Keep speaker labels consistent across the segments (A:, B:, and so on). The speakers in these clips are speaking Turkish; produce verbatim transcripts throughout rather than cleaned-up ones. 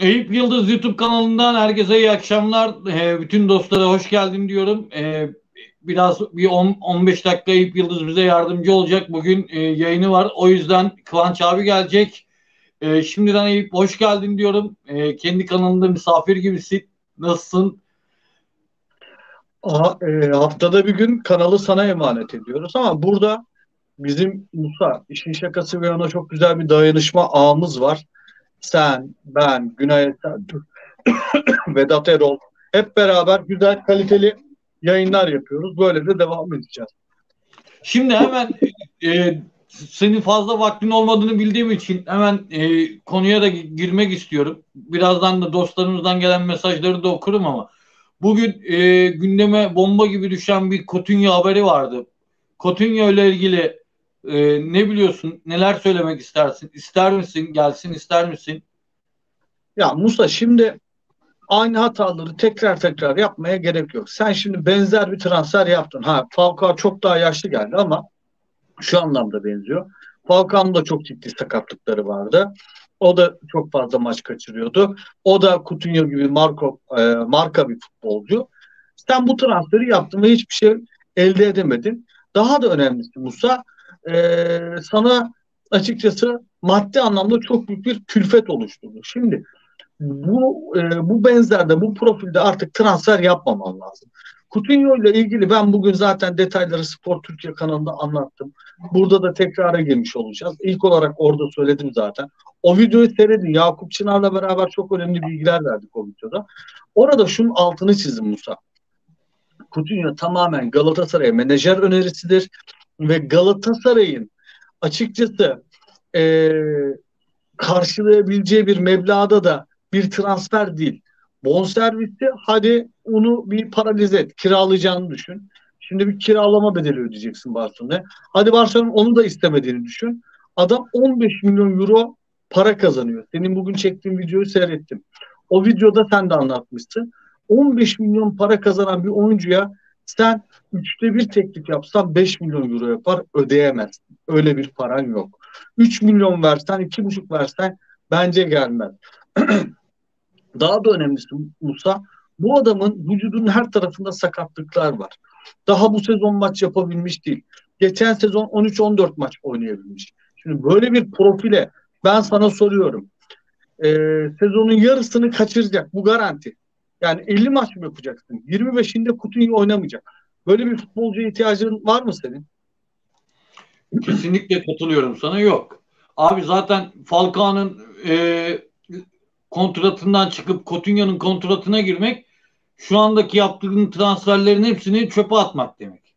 A: Eyüp Yıldız YouTube kanalından herkese iyi akşamlar. Ee, bütün dostlara hoş geldin diyorum. Ee, biraz bir on on beş dakika Eyüp Yıldız bize yardımcı olacak. Bugün e, yayını var. O yüzden Kıvanç abi gelecek. Ee, şimdiden Eyüp hoş geldin diyorum. Ee, kendi kanalında misafir gibisin. Nasılsın?
B: Aha, e, haftada bir gün kanalı sana emanet ediyoruz ama burada bizim Musa işin şakası ve ona çok güzel bir dayanışma ağımız var. Sen, ben, Günay Esen, Vedat Erol hep beraber güzel kaliteli yayınlar yapıyoruz. Böyle de devam edeceğiz.
A: Şimdi hemen e, senin fazla vaktin olmadığını bildiğim için hemen e, konuya da girmek istiyorum. Birazdan da dostlarımızdan gelen mesajları da okurum ama bugün e, gündeme bomba gibi düşen bir Coutinho haberi vardı. Coutinho ile ilgili e, ne biliyorsun? Neler söylemek istersin? İster misin? Gelsin ister misin?
B: Ya Musa şimdi aynı hataları tekrar tekrar yapmaya gerek yok. Sen şimdi benzer bir transfer yaptın. Ha, Falcao çok daha yaşlı geldi ama şu anlamda benziyor. Falcao'nun da çok ciddi sakatlıkları vardı. O da çok fazla maç kaçırıyordu. O da Coutinho gibi Marco, e, marka bir futbolcu. Sen bu transferi yaptın ve hiçbir şey elde edemedin. Daha da önemlisi Musa, e, sana açıkçası maddi anlamda çok büyük bir külfet oluşturdu. Şimdi bu e, bu benzerde bu profilde artık transfer yapmaman lazım. Coutinho ile ilgili ben bugün zaten detayları Spor Türkiye kanalında anlattım. Burada da tekrara girmiş olacağız. İlk olarak orada söyledim zaten. O videoyu seyredin. Yakup Çınar'la beraber çok önemli bilgiler verdik o videoda. Orada şunun altını çizdim Musa. Coutinho tamamen Galatasaray'a menajer önerisidir ve Galatasaray'ın açıkçası e, karşılayabileceği bir meblağda da bir transfer değil. Bonservisi hadi onu bir paralize et. Kiralayacağını düşün. Şimdi bir kiralama bedeli ödeyeceksin Barcelona'ya. Hadi Barcelona onu da istemediğini düşün. Adam on beş milyon euro para kazanıyor. Senin bugün çektiğin videoyu seyrettim. O videoda sen de anlatmışsın. on beş milyon para kazanan bir oyuncuya sen üçte bir teklif yapsan beş milyon euro yapar, ödeyemezsin. Öyle bir paran yok. üç milyon versen, iki buçuk versen bence gelmez. Daha da önemlisi Musa, bu adamın vücudunun her tarafında sakatlıklar var. Daha bu sezon maç yapabilmiş değil. Geçen sezon on üç on dört maç oynayabilmiş. Şimdi böyle bir profile ben sana soruyorum. Ee, sezonun yarısını kaçıracak. Bu garanti. Yani elli maç mı yapacaksın? yirmi beşinde Coutinho oynamayacak. Böyle bir futbolcuya ihtiyacın var mı senin?
A: Kesinlikle katılıyorum sana. Yok. Abi zaten Falcao'nun e, kontratından çıkıp Coutinho'nun kontratına girmek şu andaki yaptığın transferlerin hepsini çöpe atmak demek.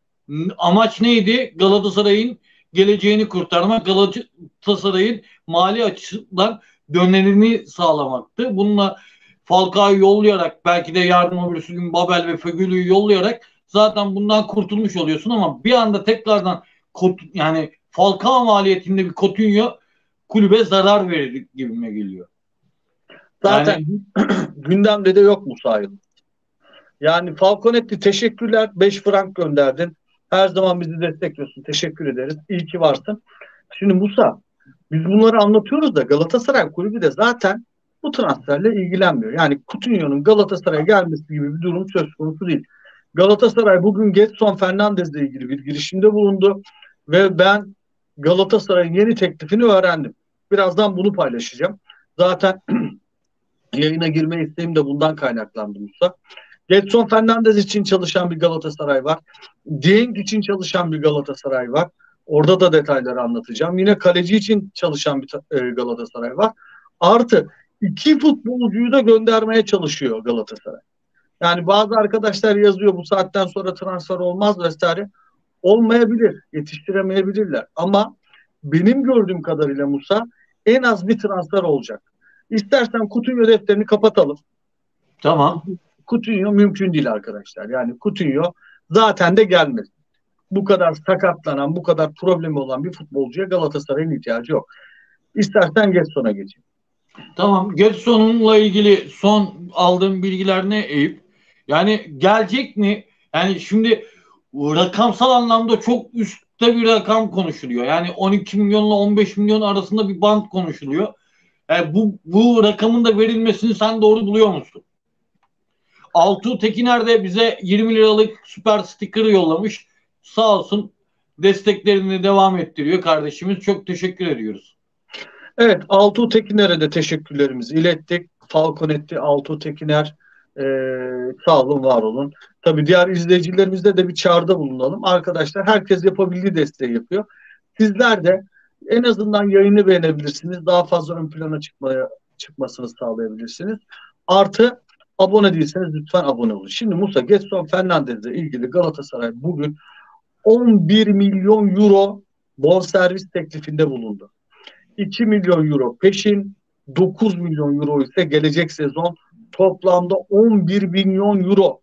A: Amaç neydi? Galatasaray'ın geleceğini kurtarmak, Galatasaray'ın mali açıdan dönerini sağlamaktı. Bununla Falcao'yu yollayarak, belki de yarın öbür gün Babel ve Fegüli'yi yollayarak zaten bundan kurtulmuş oluyorsun ama bir anda tekrardan yani Falcao maliyetinde bir Coutinho kulübe zarar verir gibime geliyor. Yani
B: Zaten gündemde de yok mu sayılır? Yani Falconetti teşekkürler. beş frank gönderdin. Her zaman bizi destekliyorsun. Teşekkür ederiz. İyi ki varsın. Şimdi Musa, biz bunları anlatıyoruz da Galatasaray kulübü de zaten bu transferle ilgilenmiyor. Yani Coutinho'nun Galatasaray'a gelmesi gibi bir durum söz konusu değil. Galatasaray bugün Gedson Fernandez'le ilgili bir girişimde bulundu ve ben Galatasaray'ın yeni teklifini öğrendim. Birazdan bunu paylaşacağım. Zaten yayına girme isteğim de bundan kaynaklandı Musa. Gedson Fernandez için çalışan bir Galatasaray var. Dieng için çalışan bir Galatasaray var. Orada da detayları anlatacağım. Yine kaleci için çalışan bir e, Galatasaray var. Artı iki futbolcuyu da göndermeye çalışıyor Galatasaray. Yani bazı arkadaşlar yazıyor bu saatten sonra transfer olmaz vesaire. Olmayabilir, yetiştiremeyebilirler. Ama benim gördüğüm kadarıyla Musa en az bir transfer olacak. İstersen Coutinho defterini kapatalım.
A: tamam.
B: Coutinho mümkün değil arkadaşlar. Yani Coutinho zaten de gelmez. Bu kadar sakatlanan, bu kadar problemi olan bir futbolcuya Galatasaray'ın ihtiyacı yok. İstersen Getson'a geçeyim.
A: Tamam. Getson'unla ilgili son aldığım bilgiler ne Eyüp? Yani gelecek mi? Yani şimdi rakamsal anlamda çok üstte bir rakam konuşuluyor. Yani on iki milyonla on beş milyon arasında bir band konuşuluyor. Yani bu, bu rakamın da verilmesini sen doğru buluyor musun? Altuğ Tekiner de bize yirmi liralık süper sticker yollamış. Sağ olsun, desteklerini devam ettiriyor kardeşimiz. Çok teşekkür ediyoruz.
B: Evet, Altuğ Tekiner'e de teşekkürlerimizi ilettik. Falconetti, Altuğ Tekiner, e, sağ olun, var olun. Tabii diğer izleyicilerimizde de bir çağrıda bulunalım. Arkadaşlar, herkes yapabildiği desteği yapıyor. Sizler de en azından yayını beğenebilirsiniz. Daha fazla ön plana çıkmaya, çıkmasını sağlayabilirsiniz. Artı, abone değilseniz lütfen abone olun. Şimdi Musa Gedson Fernandez'le ilgili Galatasaray bugün on bir milyon euro bonservis teklifinde bulundu. iki milyon euro peşin, dokuz milyon euro ise gelecek sezon, toplamda on bir milyon euro.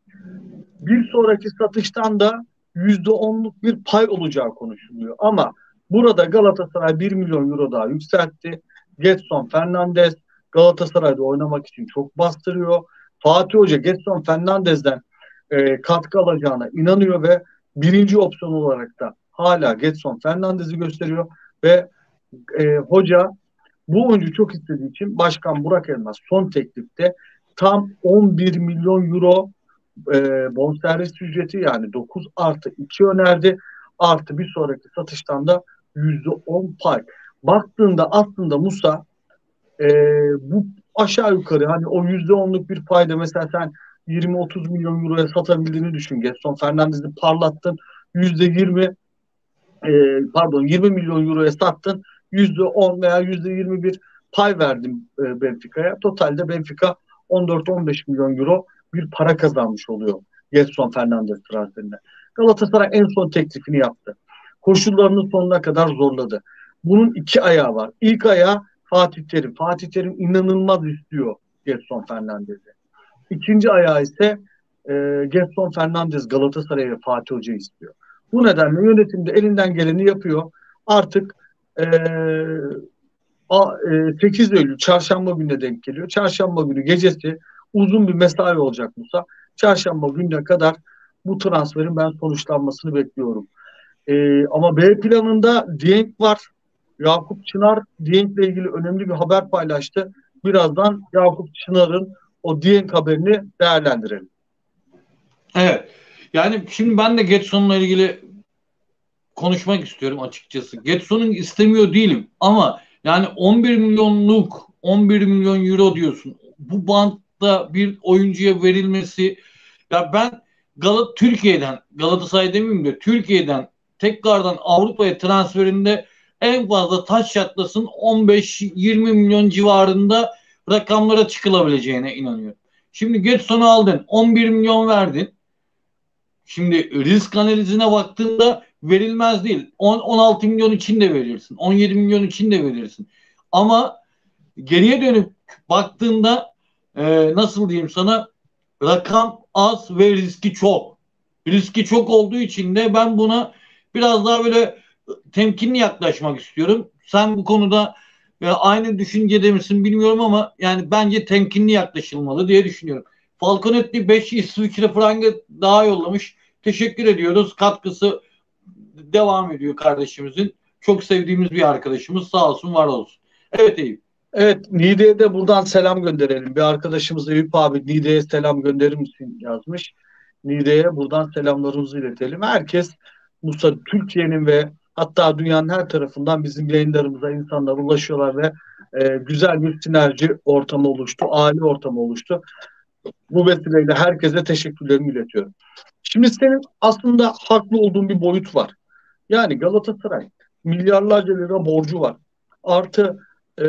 B: Bir sonraki satıştan da yüzde onluk bir pay olacağı konuşuluyor. Ama burada Galatasaray bir milyon euro daha yükseltti. Gedson Fernandez Galatasaray'da oynamak için çok bastırıyor. Fatih Hoca Gedson Fernandez'den e, katkı alacağına inanıyor ve birinci opsiyon olarak da hala Gedson Fernandez'i gösteriyor ve e, hoca bu oyuncu çok istediği için Başkan Burak Elmas son teklifte tam on bir milyon euro e, bonservis ücreti, yani dokuz artı iki önerdi. Artı bir sonraki satıştan da yüzde on pay. Baktığında aslında Musa, e, bu aşağı yukarı hani o yüzde onluk bir payda mesela sen yirmi otuz milyon euroya satabildiğini düşün. Gedson Fernandez'i parlattın. yüzde yirmi e, pardon yirmi milyon euroya sattın. yüzde on veya yüzde yirmi bir pay verdim e, Benfica'ya. Totalde Benfica on dört on beş milyon euro bir para kazanmış oluyor Gedson Fernandez transferinde. Galatasaray en son teklifini yaptı. Koşullarını sonuna kadar zorladı. Bunun iki ayağı var. İlk ayağı Fatih Terim. Fatih Terim inanılmaz istiyor Gedson Fernandez'i. İkinci ayağı ise e, Gedson Fernandez Galatasaray'a ve Fatih Hoca istiyor. Bu nedenle yönetim de elinden geleni yapıyor. Artık e, sekiz Eylül çarşamba gününe denk geliyor. Çarşamba günü gecesi uzun bir mesai olacak Musa. Çarşamba gününe kadar bu transferin ben sonuçlanmasını bekliyorum. E, ama B planında Dieng var. Yakup Çınar Dieng'le ilgili önemli bir haber paylaştı. Birazdan Yakup Çınar'ın o Dieng haberini değerlendirelim.
A: Evet. Yani şimdi ben de Getson'la ilgili konuşmak istiyorum açıkçası. Getson'un istemiyor değilim ama yani on bir milyonluk on bir milyon euro diyorsun. Bu bantta bir oyuncuya verilmesi, ya ben Galat Türkiye'den, Galatasaray demeyeyim de Türkiye'den tekrardan Avrupa'ya transferinde en fazla taş çatlasın on beş yirmi milyon civarında rakamlara çıkılabileceğine inanıyorum. Şimdi Getson'u aldın, on bir milyon verdin. Şimdi risk analizine baktığında verilmez değil. on on altı milyon için de verirsin. on yedi milyon için de verirsin. Ama geriye dönüp baktığında e, nasıl diyeyim sana, rakam az ve riski çok. Riski çok olduğu için de ben buna biraz daha böyle temkinli yaklaşmak istiyorum. Sen bu konuda e, aynı düşüncede misin bilmiyorum ama yani bence temkinli yaklaşılmalı diye düşünüyorum. Falconetti beş İsviçre frangı daha yollamış. Teşekkür ediyoruz. Katkısı devam ediyor kardeşimizin. Çok sevdiğimiz bir arkadaşımız. Sağ olsun, var olsun. Evet Eyüp.
B: Evet, Niğde'ye de buradan selam gönderelim. Bir arkadaşımız Eyüp abi Niğde'ye selam gönderir misin yazmış. Niğde'ye buradan selamlarımızı iletelim. Herkes Musa, Türkiye'nin ve hatta dünyanın her tarafından bizim yayınlarımıza insanlar ulaşıyorlar ve e, güzel bir sinerji ortamı oluştu. Aile ortamı oluştu. Bu vesileyle herkese teşekkürlerimi iletiyorum. Şimdi senin aslında haklı olduğun bir boyut var. Yani Galatasaray milyarlarca lira borcu var. Artı e,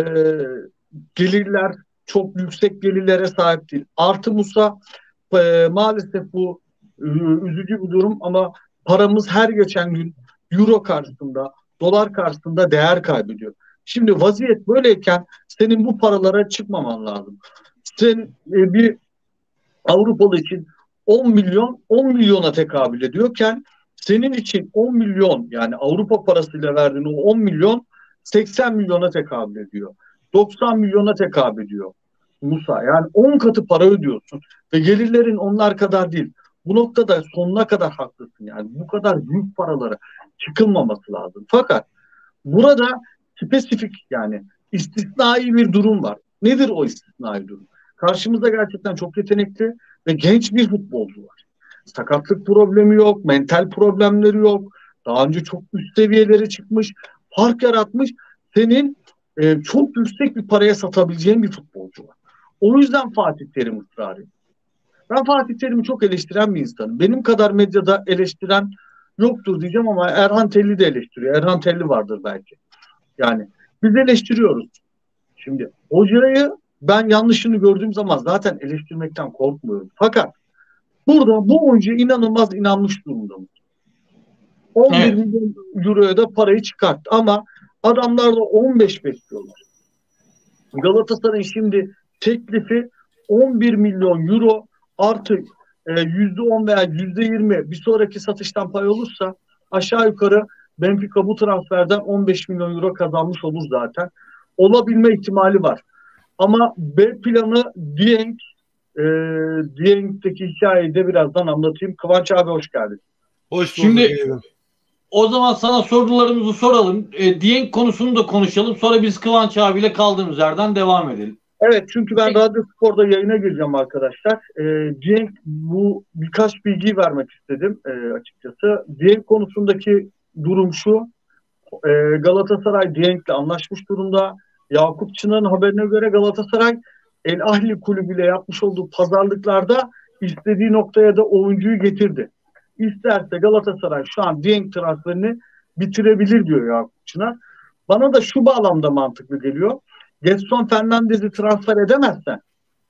B: gelirler çok yüksek gelirlere sahip değil. Artı Musa, e, maalesef bu e, üzücü bir durum ama paramız her geçen gün euro karşısında, dolar karşısında değer kaybediyor. Şimdi vaziyet böyleyken senin bu paralara çıkmaman lazım. Sen e, bir Avrupalı için on milyon on milyona tekabül ediyorken senin için on milyon, yani Avrupa parasıyla verdiğin o on milyon seksen milyona tekabül ediyor. doksan milyona tekabül ediyor Musa. Yani on katı para ödüyorsun ve gelirlerin onlar kadar değil. Bu noktada sonuna kadar haklısın yani. Bu kadar büyük paralara çıkılmaması lazım. Fakat burada spesifik, yani istisnai bir durum var. Nedir o istisnai durum? Karşımızda gerçekten çok yetenekli ve genç bir futbolcu var. Sakatlık problemi yok, mental problemleri yok. Daha önce çok üst seviyelere çıkmış, fark yaratmış. Senin e, çok yüksek bir paraya satabileceğin bir futbolcu var. O yüzden Fatih Terim ısrarı. Ben Fatih Terim'i çok eleştiren bir insanım. Benim kadar medyada eleştiren yoktur diyeceğim ama Erhan Telli de eleştiriyor. Erhan Telli vardır belki. Yani biz eleştiriyoruz. Şimdi hocayı ben yanlışını gördüğüm zaman zaten eleştirmekten korkmuyorum. Fakat burada bu oyuncuya inanılmaz inanmış durumdayım. on bir evet. milyon euroya da parayı çıkarttı ama adamlar da on beş bekliyorlar. Galatasaray'ın şimdi teklifi on bir milyon euro artı yüzde on veya yüzde yirmi bir sonraki satıştan pay olursa aşağı yukarı Benfica bu transferden on beş milyon euro kazanmış olur zaten. Olabilme ihtimali var. Ama B planı Dieng, e, Dieng'deki hikayeyi de birazdan anlatayım. Kıvanç abi hoş geldin.
A: Hoş Şimdi o zaman sana sorularımızı soralım. E, Dieng konusunu da konuşalım. Sonra biz Kıvanç abiyle kaldığımız yerden devam edelim.
B: Evet, çünkü ben Radyo Spor'da yayına gireceğim arkadaşlar. E, Dieng, bu birkaç bilgi vermek istedim e, açıkçası. Dieng konusundaki durum şu. E, Galatasaray Dieng'le anlaşmış durumda. Yakup Çınar'ın haberine göre Galatasaray El Ahli kulübüyle yapmış olduğu pazarlıklarda istediği noktaya da oyuncuyu getirdi. İsterse Galatasaray şu an Dieng transferini bitirebilir diyor Yakup Çınar. Bana da şu bağlamda mantıklı geliyor. Gedson Fernandez'i transfer edemezsen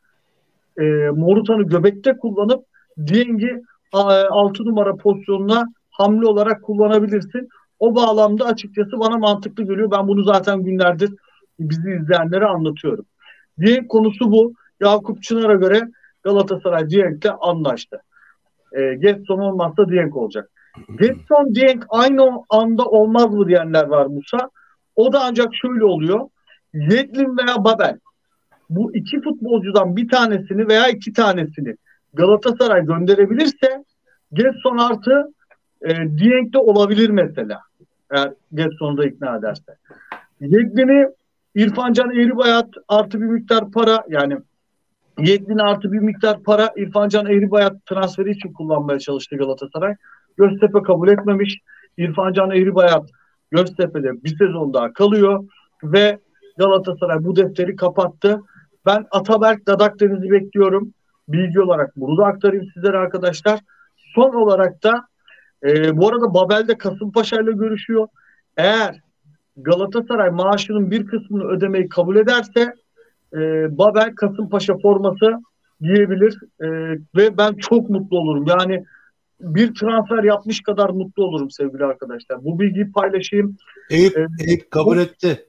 B: e, Morutan'ı göbekte kullanıp Dieng'i altı numara pozisyonuna hamle olarak kullanabilirsin. O bağlamda açıkçası bana mantıklı geliyor. Ben bunu zaten günlerdir bizi izleyenlere anlatıyorum. Dieng konusu bu. Yakup Çınar'a göre Galatasaray Dieng'le anlaştı. E, Gedson olmazsa Dieng olacak. Gedson Dieng aynı anda olmaz mı diyenler var Musa. O da ancak şöyle oluyor. Yedlin veya Babel, bu iki futbolcudan bir tanesini veya iki tanesini Galatasaray gönderebilirse Gedson artı e, Dieng de olabilir mesela. Eğer Gedson'u da ikna ederse. Yedlin'i İrfan Can Eğribayat artı bir miktar para, yani Yedlin artı bir miktar para İrfan Can Eğribayat transferi için kullanmaya çalıştı Galatasaray. Göztepe kabul etmemiş. İrfan Can Eğribayat Göztepe'de bir sezon daha kalıyor ve Galatasaray bu defteri kapattı. Ben Ataberk Dadakdeniz'i bekliyorum. Bilgi olarak bunu da aktarayım sizlere arkadaşlar. Son olarak da e, bu arada Babel de Kasımpaşa ile görüşüyor. Eğer Galatasaray maaşının bir kısmını ödemeyi kabul ederse e, Babel Kasımpaşa forması giyebilir e, ve ben çok mutlu olurum. Yani bir transfer yapmış kadar mutlu olurum sevgili arkadaşlar. Bu bilgiyi paylaşayım.
C: Eyüp, ee, Eyüp kabul bu, etti.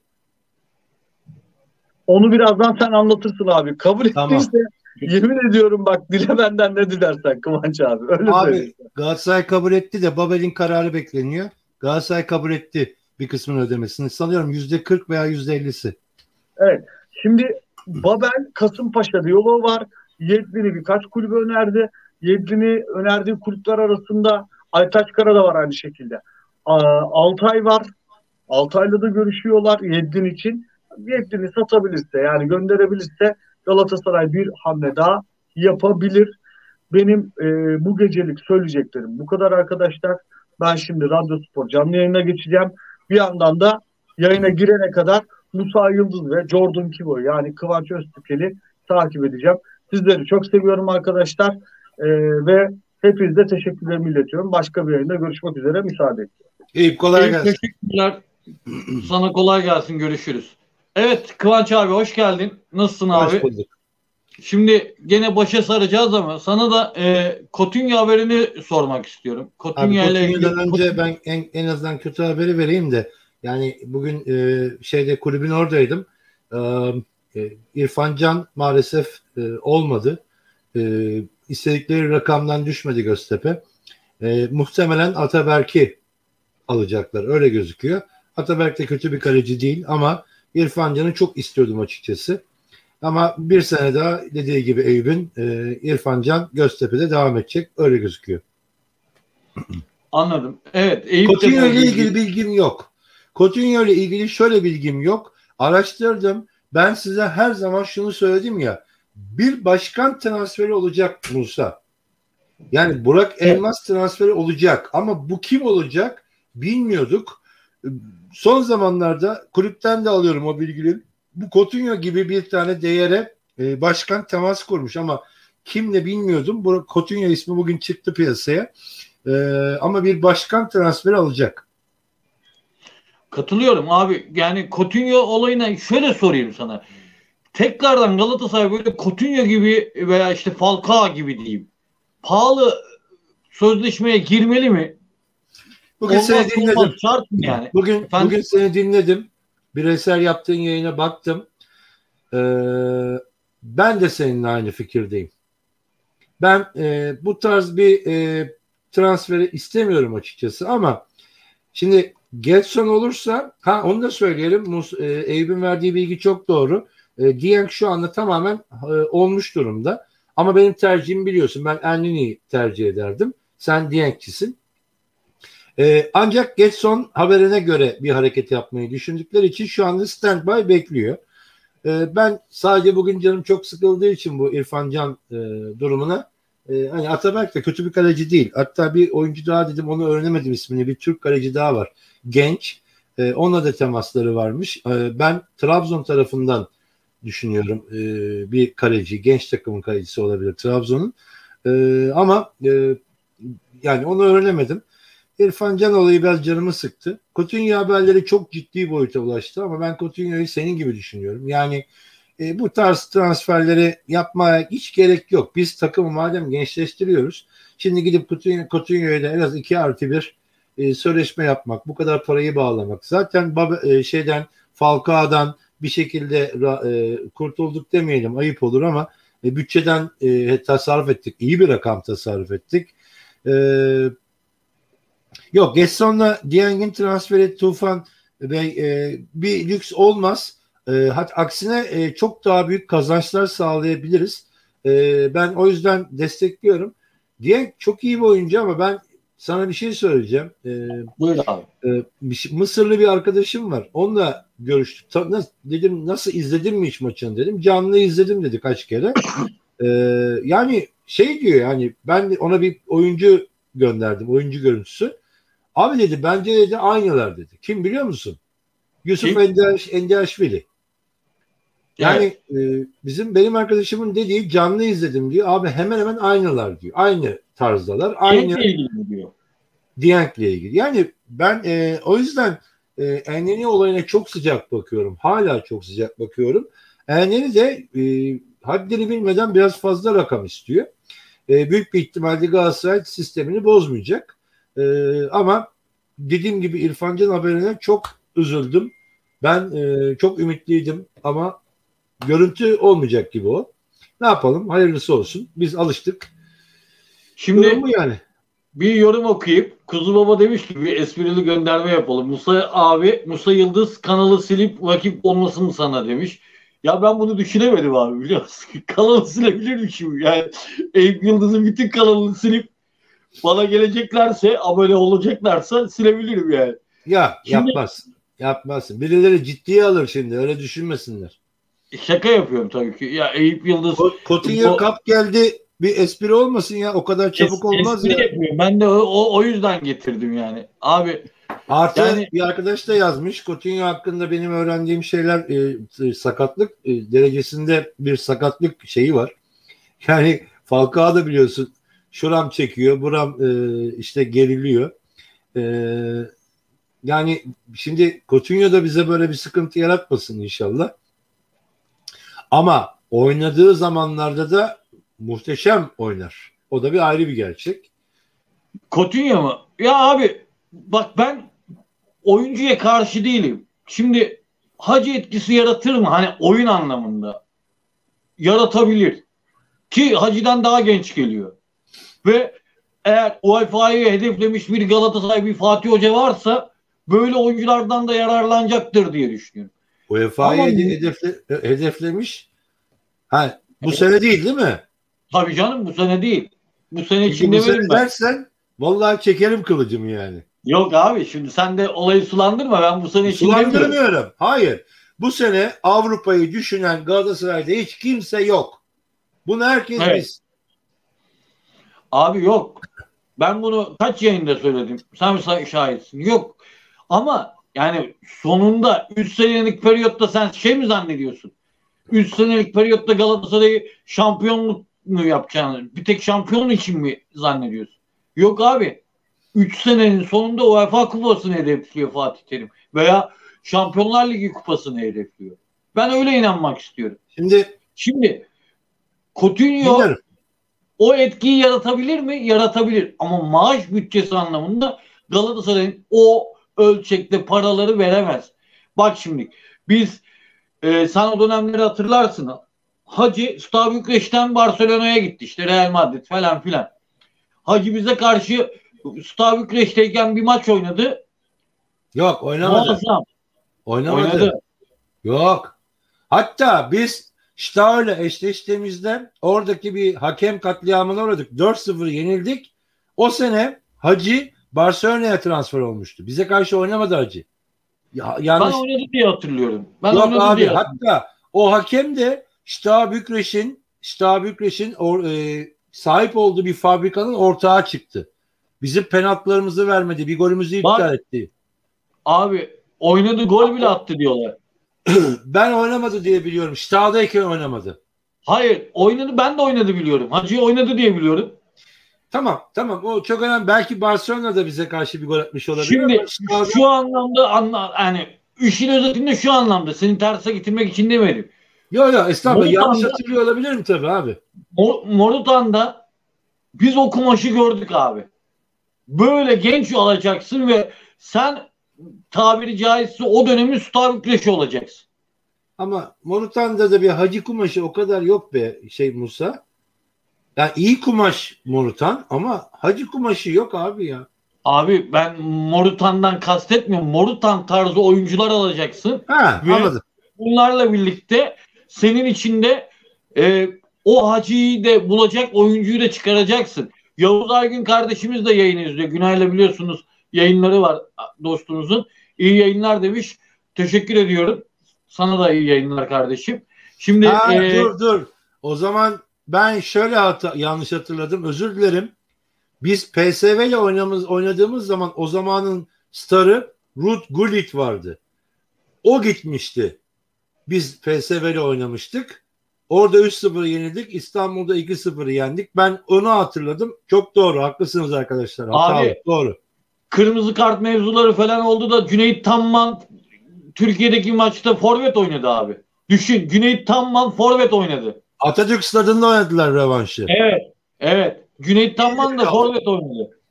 B: Onu birazdan sen anlatırsın abi. Kabul tamam. ettiyse yemin ediyorum bak dile benden ne dilersen Kıvanç abi. Öyle
C: abi söyleyeyim. Galatasaray kabul etti de Babel'in kararı bekleniyor. Galatasaray kabul etti bir kısmını ödemesini. Sanıyorum yüzde kırk veya yüzde ellisi.
B: Evet. Şimdi Babel Kasımpaşa diyaloğu var. Yedlin'i birkaç kulübe önerdi. Yedlin'i önerdiği kulüpler arasında Aytaç Kara da var aynı şekilde. Altay var. Altay'la da görüşüyorlar Yedlin için. Yedlin'i satabilirse, yani gönderebilirse Galatasaray bir hamle daha yapabilir. Benim e, bu gecelik söyleyeceklerim bu kadar arkadaşlar. Ben şimdi Radyo Spor canlı yayına geçeceğim. Bir yandan da yayına girene kadar Musa Yıldız ve Jordan Kibo'yu, yani Kıvanç Öztürk'ü takip edeceğim. Sizleri çok seviyorum arkadaşlar. Ee, ve hepinize teşekkürlerimi iletiyorum. Başka bir yayında görüşmek üzere. Müsaade edin.
C: İyi, kolay gelsin.
A: Teşekkürler. Sana kolay gelsin. Görüşürüz. Evet Kıvanç abi hoş geldin. Nasılsın abi?
C: Hoş bulduk.
A: Şimdi gene başa saracağız ama sana da e, Coutinho haberini sormak istiyorum.
C: Coutinho ile ilgili önce ben en, en azından kötü haberi vereyim de, yani bugün e, şeyde kulübün oradaydım. E, İrfan Can maalesef e, olmadı. E, istedikleri rakamdan düşmedi Göztepe. E, muhtemelen Ataberk'i alacaklar. Öyle gözüküyor. Ataberk de kötü bir kaleci değil ama İrfan Can'ı çok istiyordum açıkçası. Ama bir sene daha dediği gibi Eyüp'ün e, İrfan Can Göztepe'de devam edecek. Öyle gözüküyor.
A: Anladım. Evet. Eyüp
C: Coutinho ile ilgili bilgim yok. Coutinho ile ilgili şöyle bilgim yok. Araştırdım. Ben size her zaman şunu söyledim ya. Bir başkan transferi olacak Musa. Yani Burak Elmas transferi olacak. Ama bu kim olacak bilmiyorduk. Son zamanlarda kulüpten de alıyorum o bilgileri. Bu Coutinho gibi bir tane değere e, başkan temas kurmuş ama kimle bilmiyordum. Bu Coutinho ismi bugün çıktı piyasaya. E, ama bir başkan transferi alacak.
A: Katılıyorum abi. Yani Coutinho olayına şöyle sorayım sana. Tekrardan Galatasaray böyle Coutinho gibi veya işte Falcao gibi diyeyim. Pahalı sözleşmeye girmeli mi?
C: Bugün
A: olmaz,
C: seni dinledim.
A: Olmaz, şart mı yani?
C: Bugün
A: Efendim?
C: bugün seni dinledim. Bireysel yaptığın yayına baktım. Ee, ben de seninle aynı fikirdeyim. Ben e, bu tarz bir e, transferi istemiyorum açıkçası ama şimdi Gedson olursa ha onu da söyleyelim. Mus, e, Eyüp'ün verdiği bilgi çok doğru. E, Dieng şu anda tamamen e, olmuş durumda. Ama benim tercihim biliyorsun. Ben Elneni'yi tercih ederdim. Sen Dieng'cisin. E, ancak Gedson haberine göre bir hareket yapmayı düşündükleri için şu anda standby bekliyor. E, ben sadece bugün canım çok sıkıldığı için bu İrfan Can e, durumuna e, hani Ataberk de kötü bir kaleci değil. Hatta bir oyuncu daha dedim onu öğrenemedim ismini. Bir Türk kaleci daha var. Genç. E, onunla da temasları varmış. E, ben Trabzon tarafından düşünüyorum. E, bir kaleci. Genç takımın kalecisi olabilir Trabzon'un. E, ama e, yani onu öğrenemedim. İrfan Can olayı biraz canımı sıktı. Coutinho haberleri çok ciddi boyuta ulaştı ama ben Coutinho'yu senin gibi düşünüyorum. Yani e, bu tarz transferleri yapmaya hiç gerek yok. Biz takımı madem gençleştiriyoruz. Şimdi gidip Coutinho, Coutinho'ya da en az iki artı bir e, sözleşme yapmak. Bu kadar parayı bağlamak. Zaten baba, e, şeyden Falcao'dan bir şekilde e, kurtulduk demeyelim. Ayıp olur ama e, bütçeden e, tasarruf ettik. İyi bir rakam tasarruf ettik. Eee Yok, Gesson'la Dieng'in transferi Tufan Bey e, bir lüks olmaz. E, hat, aksine e, çok daha büyük kazançlar sağlayabiliriz. E, ben o yüzden destekliyorum. Dieng çok iyi bir oyuncu ama ben sana bir şey söyleyeceğim. E,
A: Buyur abi.
C: E, bir, Mısırlı bir arkadaşım var. Onunla görüştük. Ta, nasıl, dedim nasıl izledin mi hiç maçını dedim. Canlı izledim dedi kaç kere. E, yani şey diyor yani ben ona bir oyuncu gönderdim. Oyuncu görüntüsü. Abi dedi bence dedi aynılar dedi. Kim biliyor musun? Yusuf Endiaş, Endiaşvili. Yani evet. e, bizim benim arkadaşımın dediği canlı izledim diyor. Abi hemen hemen aynılar diyor. Aynı tarzdalar. Aynı
A: Dieng'le ilgili diyor.
C: Dieng'le ilgili. Yani ben e, o yüzden e, Elneni olayına çok sıcak bakıyorum. Hala çok sıcak bakıyorum. Elneni de e, haddini bilmeden biraz fazla rakam istiyor. E, büyük bir ihtimalle Galatasaray sistemini bozmayacak. Ee, ama dediğim gibi İrfan Can haberine çok üzüldüm. Ben e, çok ümitliydim ama görüntü olmayacak gibi o. Ne yapalım? Hayırlısı olsun. Biz alıştık.
A: Şimdi
C: yani.
A: Bir yorum okuyup Kuzu Baba demiş ki bir esprili gönderme yapalım. Musa abi, Musa Yıldız kanalı silip rakip olmasın mı sana demiş. Ya ben bunu düşünemedim abi biliyor musun? Kanalı silebilirmişim. Yani Eyüp Yıldız'ın bütün kanalını silip bana geleceklerse, abone olacaklarsa silebilirim yani.
C: Ya şimdi, yapmaz. Yapmazsın. Birileri ciddiye alır şimdi. Öyle düşünmesinler.
A: Şaka yapıyorum tabii ki. Ya Eyüp Yıldız.
C: Coutinho kap geldi. Bir espri olmasın ya. O kadar çabuk es, olmaz
A: espri
C: ya.
A: Yapıyorum. Ben de o, o, o yüzden getirdim yani. Abi
C: artı
A: yani,
C: bir arkadaş da yazmış. Coutinho hakkında benim öğrendiğim şeyler e, sakatlık e, derecesinde bir sakatlık şeyi var. Yani Falcao da biliyorsun şuram çekiyor. Buram e, işte geriliyor. E, yani şimdi Coutinho da bize böyle bir sıkıntı yaratmasın inşallah. Ama oynadığı zamanlarda da muhteşem oynar. O da bir ayrı bir gerçek.
A: Coutinho mu? Ya abi bak ben oyuncuya karşı değilim. Şimdi Hacı etkisi yaratır mı? Hani oyun anlamında. Yaratabilir. Ki Hacı'dan daha genç geliyor. Ve eğer U E F A'yı hedeflemiş bir Galatasaray, bir Fatih Hoca varsa böyle oyunculardan da yararlanacaktır diye düşünüyorum.
C: U E F A'yı hedefle, hedeflemiş. Ha, bu evet. Sene değil değil mi?
A: Tabii canım bu sene değil. Bu sene
C: Çünkü
A: içinde
C: bu sene
A: ben.
C: dersen vallahi çekerim kılıcımı yani.
A: Yok abi şimdi sen de olayı sulandırma. Ben bu sene içinde
C: sulandırmıyorum. Hayır. Bu sene Avrupa'yı düşünen Galatasaray'da hiç kimse yok. Bunu herkes
A: Evet.
C: biz.
A: Abi yok. Ben bunu kaç yayında söyledim. Sen şahitsin. Yok. Ama yani sonunda üç senelik periyotta sen şey mi zannediyorsun? üç senelik periyotta Galatasaray'ı şampiyonluk mu yapacağını, bir tek şampiyon için mi zannediyorsun? Yok abi. üç senenin sonunda UEFA kupasını hedefliyor Fatih Terim. Veya Şampiyonlar Ligi kupasını hedefliyor. Ben öyle inanmak istiyorum.
C: Şimdi
A: Şimdi Coutinho
C: dinlerim.
A: o etkiyi yaratabilir mi? Yaratabilir. Ama maaş bütçesi anlamında Galatasaray'ın o ölçekte paraları veremez. Bak şimdi biz e, sen o dönemleri hatırlarsın. Hacı Steaua Bükreş'ten Barcelona'ya gitti. İşte Real Madrid falan filan. Hacı bize karşı Steaua Bükreş'teyken bir maç oynadı.
C: Yok oynamadı.
A: Muazzam.
C: Oynamadı.
A: Oynadı.
C: Yok. Hatta biz Steaua ile eşleştiğimizde oradaki bir hakem katliamına uğradık. dört sıfır yenildik. O sene Hacı Barcelona'ya transfer olmuştu. Bize karşı oynamadı Hacı. Ya, yanlış.
A: Ben oynadı diye hatırlıyorum. Ben
C: Yok
A: oynadı
C: abi
A: diye
C: hatta o hakem de Steaua Bükreş'in Steaua Bükreş'in e, sahip olduğu bir fabrikanın ortağı çıktı. Bizim penaltılarımızı vermedi. Bir golümüzü iptal
A: Bak,
C: etti.
A: abi oynadı, gol bile attı diyorlar.
C: Ben oynamadı diye biliyorum. Steauda'dayken oynamadı.
A: Hayır, oynadı, ben de oynadı biliyorum. Hacı oynadı diye biliyorum.
C: Tamam tamam o çok önemli. Belki Barcelona'da bize karşı bir gol atmış olabilir.
A: Şimdi
C: ama
A: şu anlamda anla, yani işin özetinde şu anlamda seni terse getirmek için demedim.
C: Yok yok estağfurullah yanlış
A: Morutan'da,
C: hatırlıyor olabilirim tabii abi.
A: Morutan'da biz o kumaşı gördük abi. Böyle genç olacaksın ve sen tabiri caizse o dönemin Steaua Bükreş'i olacaksın.
C: Ama Morutan'da da bir Hacı kumaşı o kadar yok be şey Musa. Yani iyi kumaş Morutan ama Hacı kumaşı yok abi ya.
A: Abi ben Morutan'dan kastetmiyorum. Morutan tarzı oyuncular alacaksın.
C: Ha
A: Ve
C: anladım.
A: bunlarla birlikte senin içinde e, o Hacı'yı da bulacak oyuncuyu da çıkaracaksın. Yavuz Aygün kardeşimiz de yayını izliyor. Günay'la biliyorsunuz yayınları var dostumuzun. İyi yayınlar demiş. Teşekkür ediyorum. Sana da iyi yayınlar kardeşim. Şimdi
C: Ha,
A: e,
C: dur dur. O zaman ben şöyle hata, yanlış hatırladım. Özür dilerim. Biz P S V ile oynamız, oynadığımız zaman o zamanın starı Ruud Gullit vardı. O gitmişti. Biz P S V ile oynamıştık. Orada üç sıfır yenildik. İstanbul'da iki sıfır yendik. Ben onu hatırladım. Çok doğru. Haklısınız arkadaşlar. Hatalı.
A: Abi,
C: doğru.
A: kırmızı kart mevzuları falan oldu da Cüneyt Tamman Türkiye'deki maçta forvet oynadı abi. Düşün, Cüneyt Tamman forvet oynadı.
C: Atatürk Stadı'nda oynadılar rövanşı.
A: Evet. Evet. Cüneyt Tamman da forvet oynadı.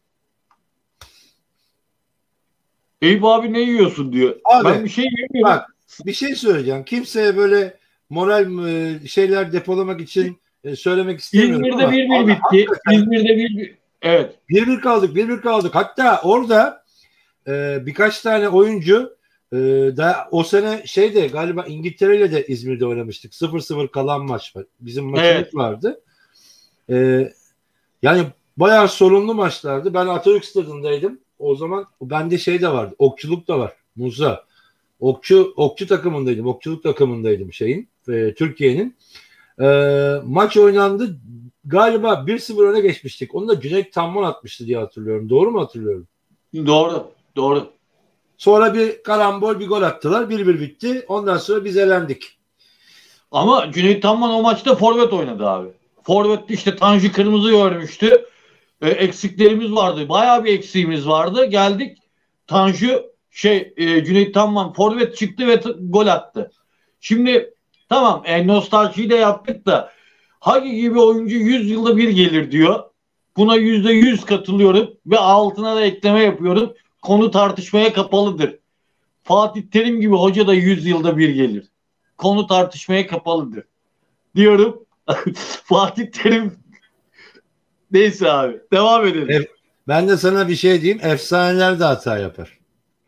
A: Eyüp abi ne yiyorsun diyor.
C: Abi,
A: ben bir şey yemiyorum.
C: Bak bir şey söyleyeceğim. Kimseye böyle moral e, şeyler depolamak için e, söylemek istemiyorum.
A: İzmir'de bir bir bitti. İzmir'de bir bir. Evet.
C: bir bir kaldık. bir bir kaldık. Hatta orada e, birkaç tane oyuncu e, da o sene şeyde galiba İngiltere ile de İzmir'de oynamıştık. sıfır sıfır kalan maç var. Bizim maçımız evet. vardı. E, yani bayağı sorunlu maçlardı. Ben Atatürk Stadı'ndaydım. O zaman bende şey de vardı. Okçuluk da var. Musa. Okçu okçu takımındaydım. Okçuluk takımındaydım şeyin. E, Türkiye'nin. E, maç oynandı. Galiba bir sıfır öne geçmiştik. Onu da Cüneyt Tamman atmıştı diye hatırlıyorum. Doğru mu hatırlıyorum?
A: Doğru. Doğru.
C: Sonra bir karambol bir gol attılar. bir bir bitti. Ondan sonra biz elendik.
A: Ama Cüneyt Tamman o maçta forvet oynadı abi. Forvet'te işte Tanju Kırmızı görmüştü. E, eksiklerimiz vardı. Bayağı bir eksiğimiz vardı. Geldik. Tanju şey e, Cüneyt Tamman forvet çıktı ve t- gol attı. Şimdi tamam e, nostaljiyi de yaptık da Hagi gibi oyuncu yüz yılda bir gelir diyor. Buna yüzde yüz katılıyorum ve altına da ekleme yapıyorum. Konu tartışmaya kapalıdır. Fatih Terim gibi hoca da yüz yılda bir gelir. Konu tartışmaya kapalıdır. Diyorum. Fatih Terim neyse abi. Devam edelim.
C: Evet, ben de sana bir şey diyeyim. Efsaneler de hata yapar.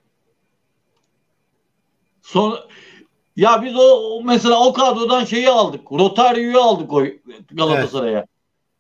A: Son ya biz o mesela o kadrodan şeyi aldık. Rotario'yu aldık o Galatasaray'a. Evet.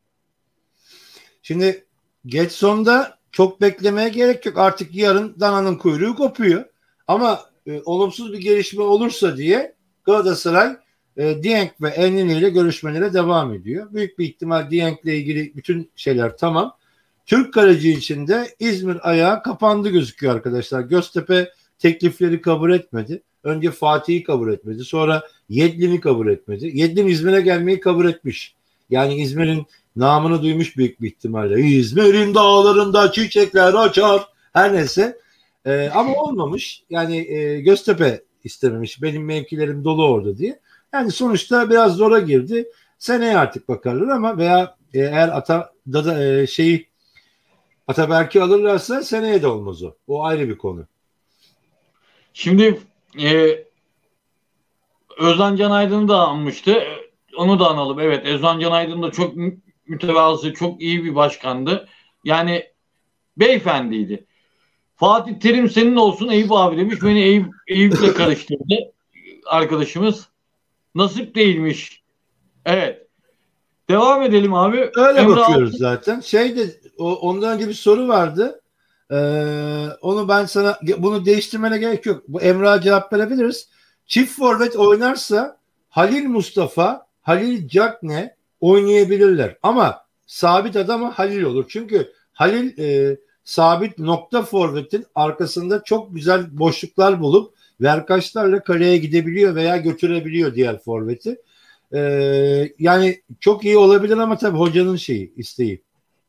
C: Şimdi Getson'da çok beklemeye gerek yok. Artık yarın dananın kuyruğu kopuyor. Ama e, olumsuz bir gelişme olursa diye Galatasaray e, Dieng ve Elneny ile görüşmelere devam ediyor. Büyük bir ihtimal Dieng ile ilgili bütün şeyler tamam. Türk kaleci için de İzmir ayağı kapandı gözüküyor arkadaşlar. Göztepe teklifleri kabul etmedi. Önce Fatih'i kabul etmedi. Sonra Yedlin'i kabul etmedi. Yedlin İzmir'e gelmeyi kabul etmiş. Yani İzmir'in namını duymuş büyük bir ihtimalle. İzmir'in dağlarında çiçekler açar. Her neyse. Ee, ama olmamış. Yani e, Göztepe istememiş. Benim mevkilerim dolu orada diye. Yani sonuçta biraz zora girdi. Seneye artık bakarlar ama veya e, eğer Ata da, da e, şeyi Ataberk'i alırlarsa seneye de olmaz o. O ayrı bir konu.
A: Şimdi e, Özcan Can Aydın'ı da anmıştı. Onu da analım. Evet, Özcan Can Aydın da çok mütevazı, çok iyi bir başkandı. Yani beyefendiydi. Fatih Terim senin olsun Eyüp abi demiş. Beni Eyüp, Eyüp'le karıştırdı arkadaşımız. Nasip değilmiş. Evet. Devam edelim abi.
C: Öyle
A: Emre
C: bakıyoruz
A: Altın...
C: zaten. Şeyde o, ondan önce bir soru vardı. Ee, onu ben sana bunu değiştirmene gerek yok. Bu Emrah'a cevap verebiliriz. Çift forvet oynarsa Halil Mustafa, Halil Cakne oynayabilirler. Ama sabit adamı Halil olur. Çünkü Halil e, sabit nokta forvetin arkasında çok güzel boşluklar bulup verkaçlarla kaleye gidebiliyor veya götürebiliyor diğer forveti. Ee, yani çok iyi olabilir ama tabii hocanın şeyi, isteği.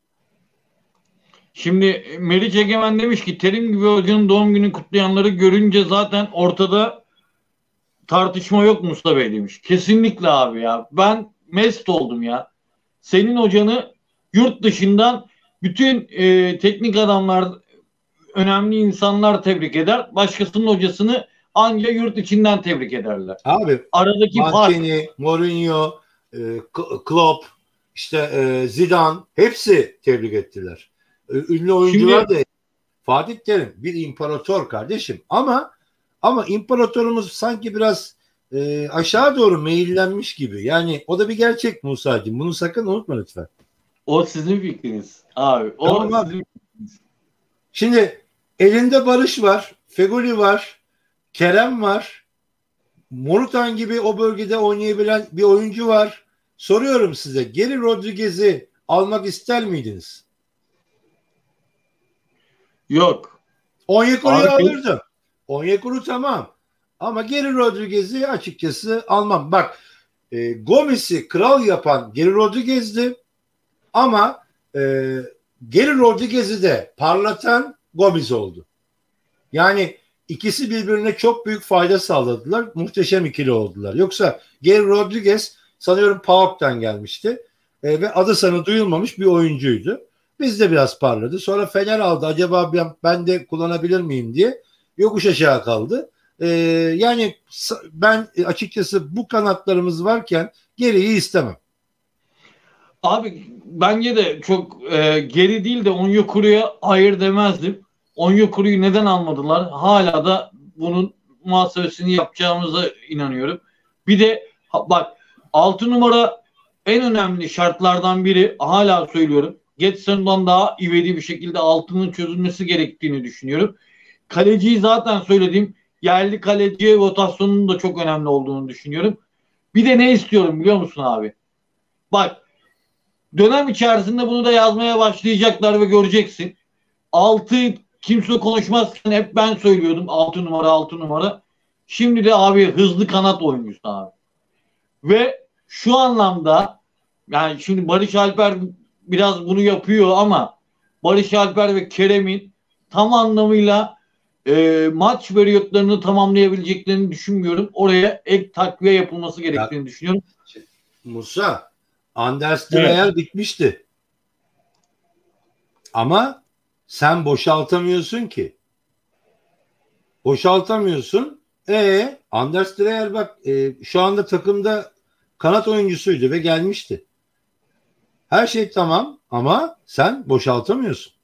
A: Şimdi Meriç Egemen demiş ki Terim gibi hocanın doğum günü kutlayanları görünce zaten ortada tartışma yok Mustafa Bey demiş. Kesinlikle abi ya. Ben mest oldum ya. Senin hocanı yurt dışından bütün e, teknik adamlar, önemli insanlar tebrik eder. Başkasının hocasını anca yurt içinden tebrik ederler.
C: Abi
A: aradaki
C: Mancini,
A: fark.
C: Mourinho, e, Klopp, işte e, Zidane hepsi tebrik ettiler. Ünlü oyuncular Şimdi, da Fatih Terim bir imparator kardeşim ama ama imparatorumuz sanki biraz e, aşağı doğru meyillenmiş gibi. Yani o da bir gerçek Musa'cığım. Bunu sakın unutma lütfen.
A: O sizin fikriniz abi. O
C: tamam,
A: sizin
C: abi. Fikriniz. Şimdi elinde Barış var, Feguli var, Kerem var. Morutan gibi o bölgede oynayabilen bir oyuncu var. Soruyorum size, Geri Rodriguez'i almak ister miydiniz?
A: Yok.
C: Onyekuru'yu alırdım. Onyekuru tamam. Ama Geri Rodriguez'i açıkçası almam. Bak e, Gomis'i kral yapan Geri Rodriguez'di. Ama e, Geri Rodriguez'i de parlatan Gomis oldu. Yani ikisi birbirine çok büyük fayda sağladılar. Muhteşem ikili oldular. Yoksa Geri Rodriguez sanıyorum PAOK'tan gelmişti. E, ve adı sanı duyulmamış bir oyuncuydu. Bizde biraz parladı. Sonra Fener aldı. Acaba ben, ben de kullanabilir miyim diye. Yokuş aşağı kaldı. Ee, yani ben açıkçası bu kanatlarımız varken geriyi istemem.
A: Abi bence de çok e, geri değil de Onyekuru'ya hayır demezdim. Onyekuru'yu neden almadılar? Hala da bunun muhasebesini yapacağımıza inanıyorum. Bir de ha, bak altı numara en önemli şartlardan biri, hala söylüyorum. Getson'dan daha ivedi bir şekilde altının çözülmesi gerektiğini düşünüyorum. Kaleciyi zaten söyledim. Yerli kaleciye rotasyonunun da çok önemli olduğunu düşünüyorum. Bir de ne istiyorum biliyor musun abi? Bak dönem içerisinde bunu da yazmaya başlayacaklar ve göreceksin. altı kimse konuşmazken hep ben söylüyordum altı numara altı numara. Şimdi de abi hızlı kanat oyuncusu abi. Ve şu anlamda yani şimdi Barış Alper biraz bunu yapıyor ama Barış Alper ve Kerem'in tam anlamıyla e, maç periyotlarını tamamlayabileceklerini düşünmüyorum. Oraya ek takviye yapılması gerektiğini ya, düşünüyorum.
C: Musa, Anders Dreyer evet. bitmişti. Ama sen boşaltamıyorsun ki. Boşaltamıyorsun. E Anders Dreyer bak e, şu anda takımda kanat oyuncusuydu ve gelmişti. Her şey tamam ama sen boşaltamıyorsun.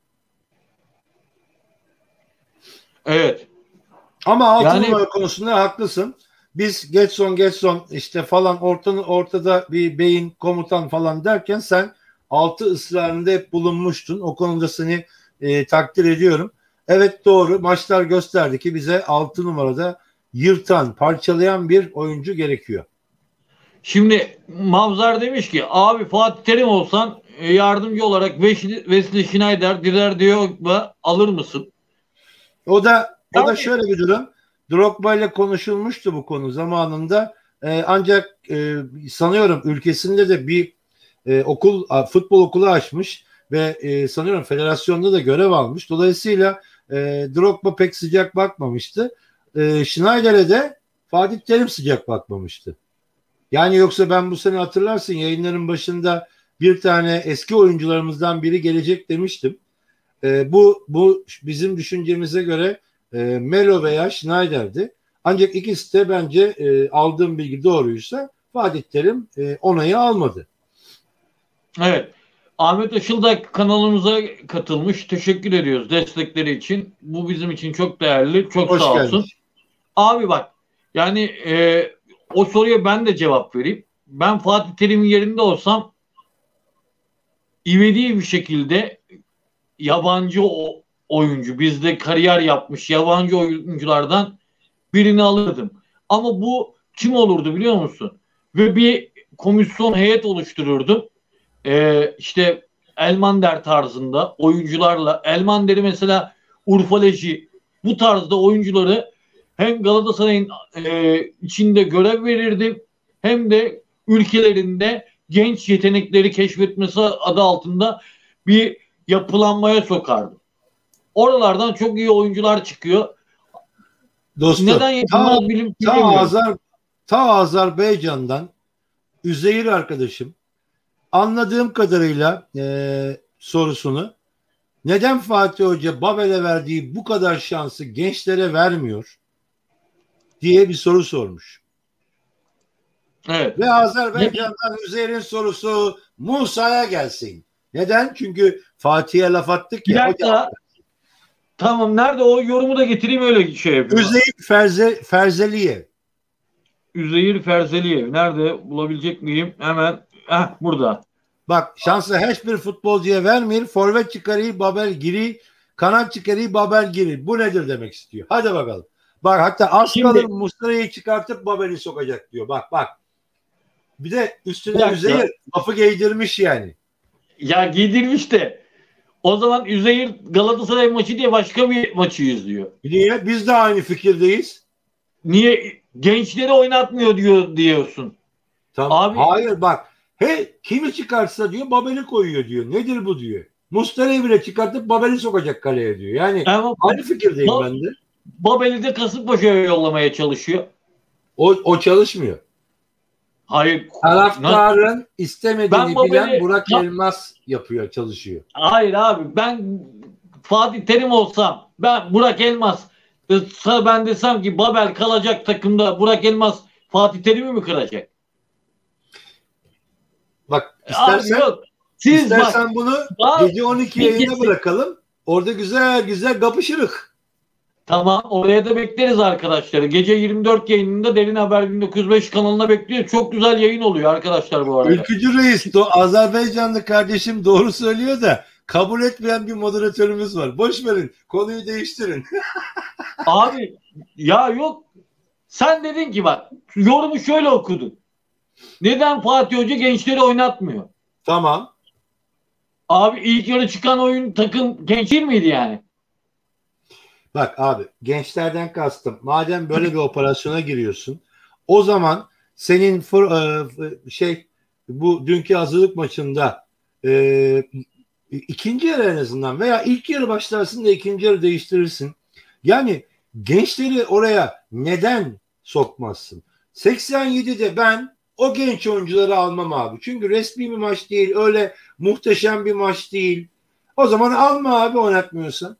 A: Evet.
C: Ama altı yani, numara konusunda haklısın. Biz Getson Getson işte falan ortanın ortada bir beyin komutan falan derken sen altı ısrarında hep bulunmuştun. O konuda seni e, takdir ediyorum. Evet doğru. Maçlar gösterdi ki bize altı numarada yırtan, parçalayan bir oyuncu gerekiyor.
A: Şimdi Mavzar demiş ki abi Fatih Terim olsan e, yardımcı olarak Wesley Schneider, Direr Drogba alır mısın?
C: O da o da
A: Yani,
C: şöyle bir durum. Drogba ile konuşulmuştu bu konu zamanında. Ee, ancak e, sanıyorum ülkesinde de bir e, okul, futbol okulu açmış ve e, sanıyorum federasyonda da görev almış. Dolayısıyla e, Drogba pek sıcak bakmamıştı. E, Schneider'e de Fatih Terim sıcak bakmamıştı. Yani yoksa ben bu sene hatırlarsın yayınların başında bir tane eski oyuncularımızdan biri gelecek demiştim. E, bu bu bizim düşüncemize göre e, Melo veya Schneider'di. Ancak ikisi de bence e, aldığım bilgi doğruysa Fatih Terim e, onayı almadı.
A: evet. Ahmet Işıl da kanalımıza katılmış. Teşekkür ediyoruz destekleri için. Bu bizim için çok değerli. Çok
C: Hoş
A: sağ
C: geldin.
A: olsun. Abi bak yani e, o soruya ben de cevap vereyim. Ben Fatih Terim'in yerinde olsam ivedi bir şekilde yabancı o, oyuncu, bizde kariyer yapmış yabancı oyunculardan birini alırdım. Ama bu kim olurdu biliyor musun? Ve bir komisyon heyet oluştururdum. Ee, işte Elmander tarzında oyuncularla. Elmander'i mesela Urfa Leji bu tarzda oyuncuları hem Galatasaray'ın e, içinde görev verirdim hem de ülkelerinde genç yetenekleri keşfetmesi adı altında bir yapılanmaya sokardım. Oralardan çok iyi oyuncular çıkıyor.
C: Dostum,
A: Neden
C: ta,
A: yapılmaz bilim
C: ta,
A: bilemiyorum.
C: Azar, ta Azerbaycan'dan Üzeyir arkadaşım anladığım kadarıyla e, sorusunu neden Fatih Hoca Babel'e verdiği bu kadar şansı gençlere vermiyor diye bir soru sormuş.
A: Evet.
C: Ve Azerbaycan'dan Üzeyir'in sorusu Musa'ya gelsin. Neden? Çünkü Fatih'e laf attık
A: Bir
C: ya.
A: dakika. Tamam nerede o yorumu da getireyim öyle şey yapayım.
C: Üzeyir Ferze, Ferzeliyev.
A: Üzeyir Ferzeliyev. Nerede bulabilecek miyim? Hemen. Heh, burada.
C: Bak şansı hiçbir futbolcuya vermeyin. Forvet çıkarıyı Babel giri, kanat çıkarıyı Babel giri. Bu nedir demek istiyor. Hadi bakalım. Bak hatta az
A: Şimdi-
C: kalır Muslera'yı çıkartıp Babel'i sokacak diyor. Bak bak. Bir de
A: Bir
C: üstüne
A: dakika.
C: Üzeyir lafı giydirmiş yani.
A: Ya giydirmiş de. O zaman Üzeyir Galatasaray maçı diye başka bir maçı izliyor.
C: Niye? Biz de aynı fikirdeyiz.
A: Niye gençleri oynatmıyor diyor diyorsun.
C: Tamam.
A: Abi-
C: Hayır bak. He kimi çıkarsa diyor Babel'i koyuyor diyor. Nedir bu diyor. Muslera'yı bile çıkartıp Babel'i sokacak kaleye diyor. Yani
A: Ama
C: aynı fikirdeyim
A: Ba-
C: ben de.
A: Babel'i de Kasımpaşa'ya yollamaya çalışıyor.
C: O, o çalışmıyor.
A: Hayır.
C: Taraftarın istemediğini
A: Ben Babel'i-
C: bilen Burak
A: Ya-
C: Elmas yapıyor, çalışıyor.
A: Hayır abi ben Fatih Terim olsam ben Burak Elmas ben desem ki Babel kalacak takımda Burak Elmas Fatih Terim'i mi kıracak?
C: Bak
A: Abi
C: istersen
A: yok. Siz
C: istersen
A: bak.
C: bunu
A: Abi,
C: gece on iki
A: bir
C: yayına
A: kesin-
C: bırakalım. Orada güzel güzel kapışırık.
A: Tamam oraya da bekleriz arkadaşları. Gece yirmi dört yayınında Derin Haber bin dokuz yüz beş kanalına bekliyor. Çok güzel yayın oluyor arkadaşlar bu arada.
C: Ülkücü Reis, do Azerbaycanlı kardeşim doğru söylüyor da kabul etmeyen bir moderatörümüz var. Boş verin, konuyu değiştirin.
A: Abi ya yok. Sen dedin ki bak yorumu şöyle okudun. Neden Fatih Hoca gençleri oynatmıyor?
C: Tamam.
A: Abi ilk yarı çıkan oyun takım genç değil miydi yani?
C: Bak abi gençlerden kastım. Madem böyle bir operasyona giriyorsun, o zaman senin fır, e, şey bu dünkü hazırlık maçında e, ikinci yarı en azından veya ilk yarı başlarsın da ikinci yarı değiştirirsin. Yani gençleri oraya neden sokmazsın? seksen yedide ben o genç oyuncuları almam abi. Çünkü resmi bir maç değil, öyle muhteşem bir maç değil. O zaman alma abi oynatmıyorsan.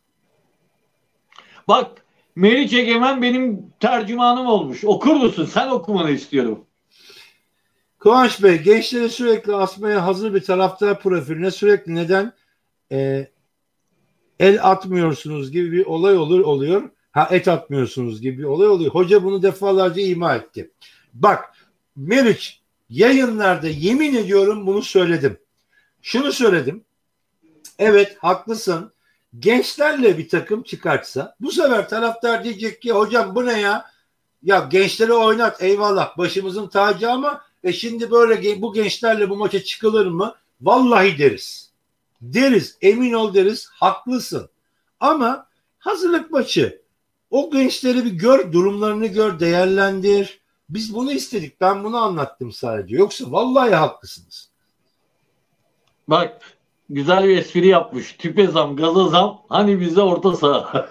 A: Bak Meriç Egemen benim tercümanım olmuş. Okur musun? Sen okumanı istiyorum.
C: Kıvanç Bey, gençleri sürekli asmaya hazır bir taraftar profiline sürekli neden e, el atmıyorsunuz gibi bir olay olur oluyor. Ha et atmıyorsunuz gibi bir olay oluyor. Hoca bunu defalarca ima etti. Bak Meriç yayınlarda yemin ediyorum bunu söyledim. Şunu söyledim. Evet haklısın. gençlerle bir takım çıkartsa bu sefer taraftar diyecek ki hocam bu ne ya? Ya gençleri oynat eyvallah başımızın tacı ama e şimdi böyle bu gençlerle bu maça çıkılır mı? Vallahi deriz. Deriz emin ol deriz haklısın. Ama hazırlık maçı o gençleri bir gör durumlarını gör değerlendir. Biz bunu istedik ben bunu anlattım sadece. Yoksa vallahi haklısınız.
A: Bak güzel bir espri yapmış. Tüpe zam, gaza zam. Hani bize orta saha.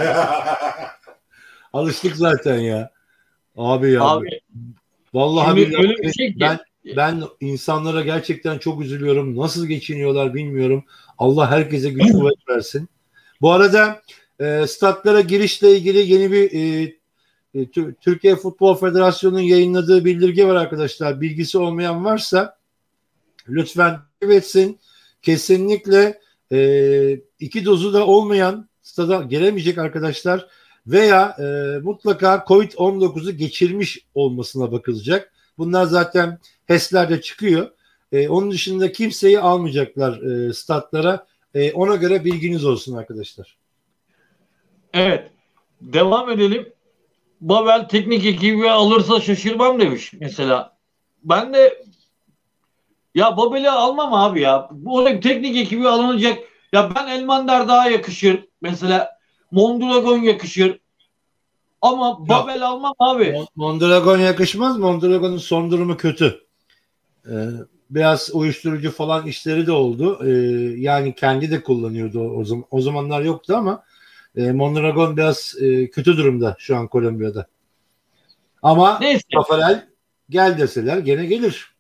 C: Alıştık zaten ya. Abi ya.
A: Abi,
C: vallahi
A: şimdi öyle bir şey ki.
C: Ben, ben insanlara gerçekten çok üzülüyorum. Nasıl geçiniyorlar bilmiyorum. Allah herkese güç kuvvet versin. Bu arada e, statlara girişle ilgili yeni bir e, e, Türkiye Futbol Federasyonu'nun yayınladığı bildirge var arkadaşlar. Bilgisi olmayan varsa lütfen etsin. Kesinlikle e, iki dozu da olmayan stada gelemeyecek arkadaşlar veya e, mutlaka covid on dokuzu geçirmiş olmasına bakılacak. Bunlar zaten H E S'lerde çıkıyor. E, onun dışında kimseyi almayacaklar e, statlara. E, ona göre bilginiz olsun arkadaşlar.
A: Evet. Devam edelim. Babel teknik ekibi alırsa şaşırmam demiş mesela. Ben de ya Babel'i almam abi ya. Bu teknik ekibi alınacak. Ya ben Elmander daha yakışır. Mesela Mondragon yakışır. Ama Babel ya, almam abi.
C: Mondragon yakışmaz. Mondragon'un son durumu kötü. Ee, biraz uyuşturucu falan işleri de oldu. Ee, yani kendi de kullanıyordu o, zaman, o zamanlar yoktu ama e, Mondragon biraz e, kötü durumda şu an Kolombiya'da. Ama Rafael gel deseler gene gelir.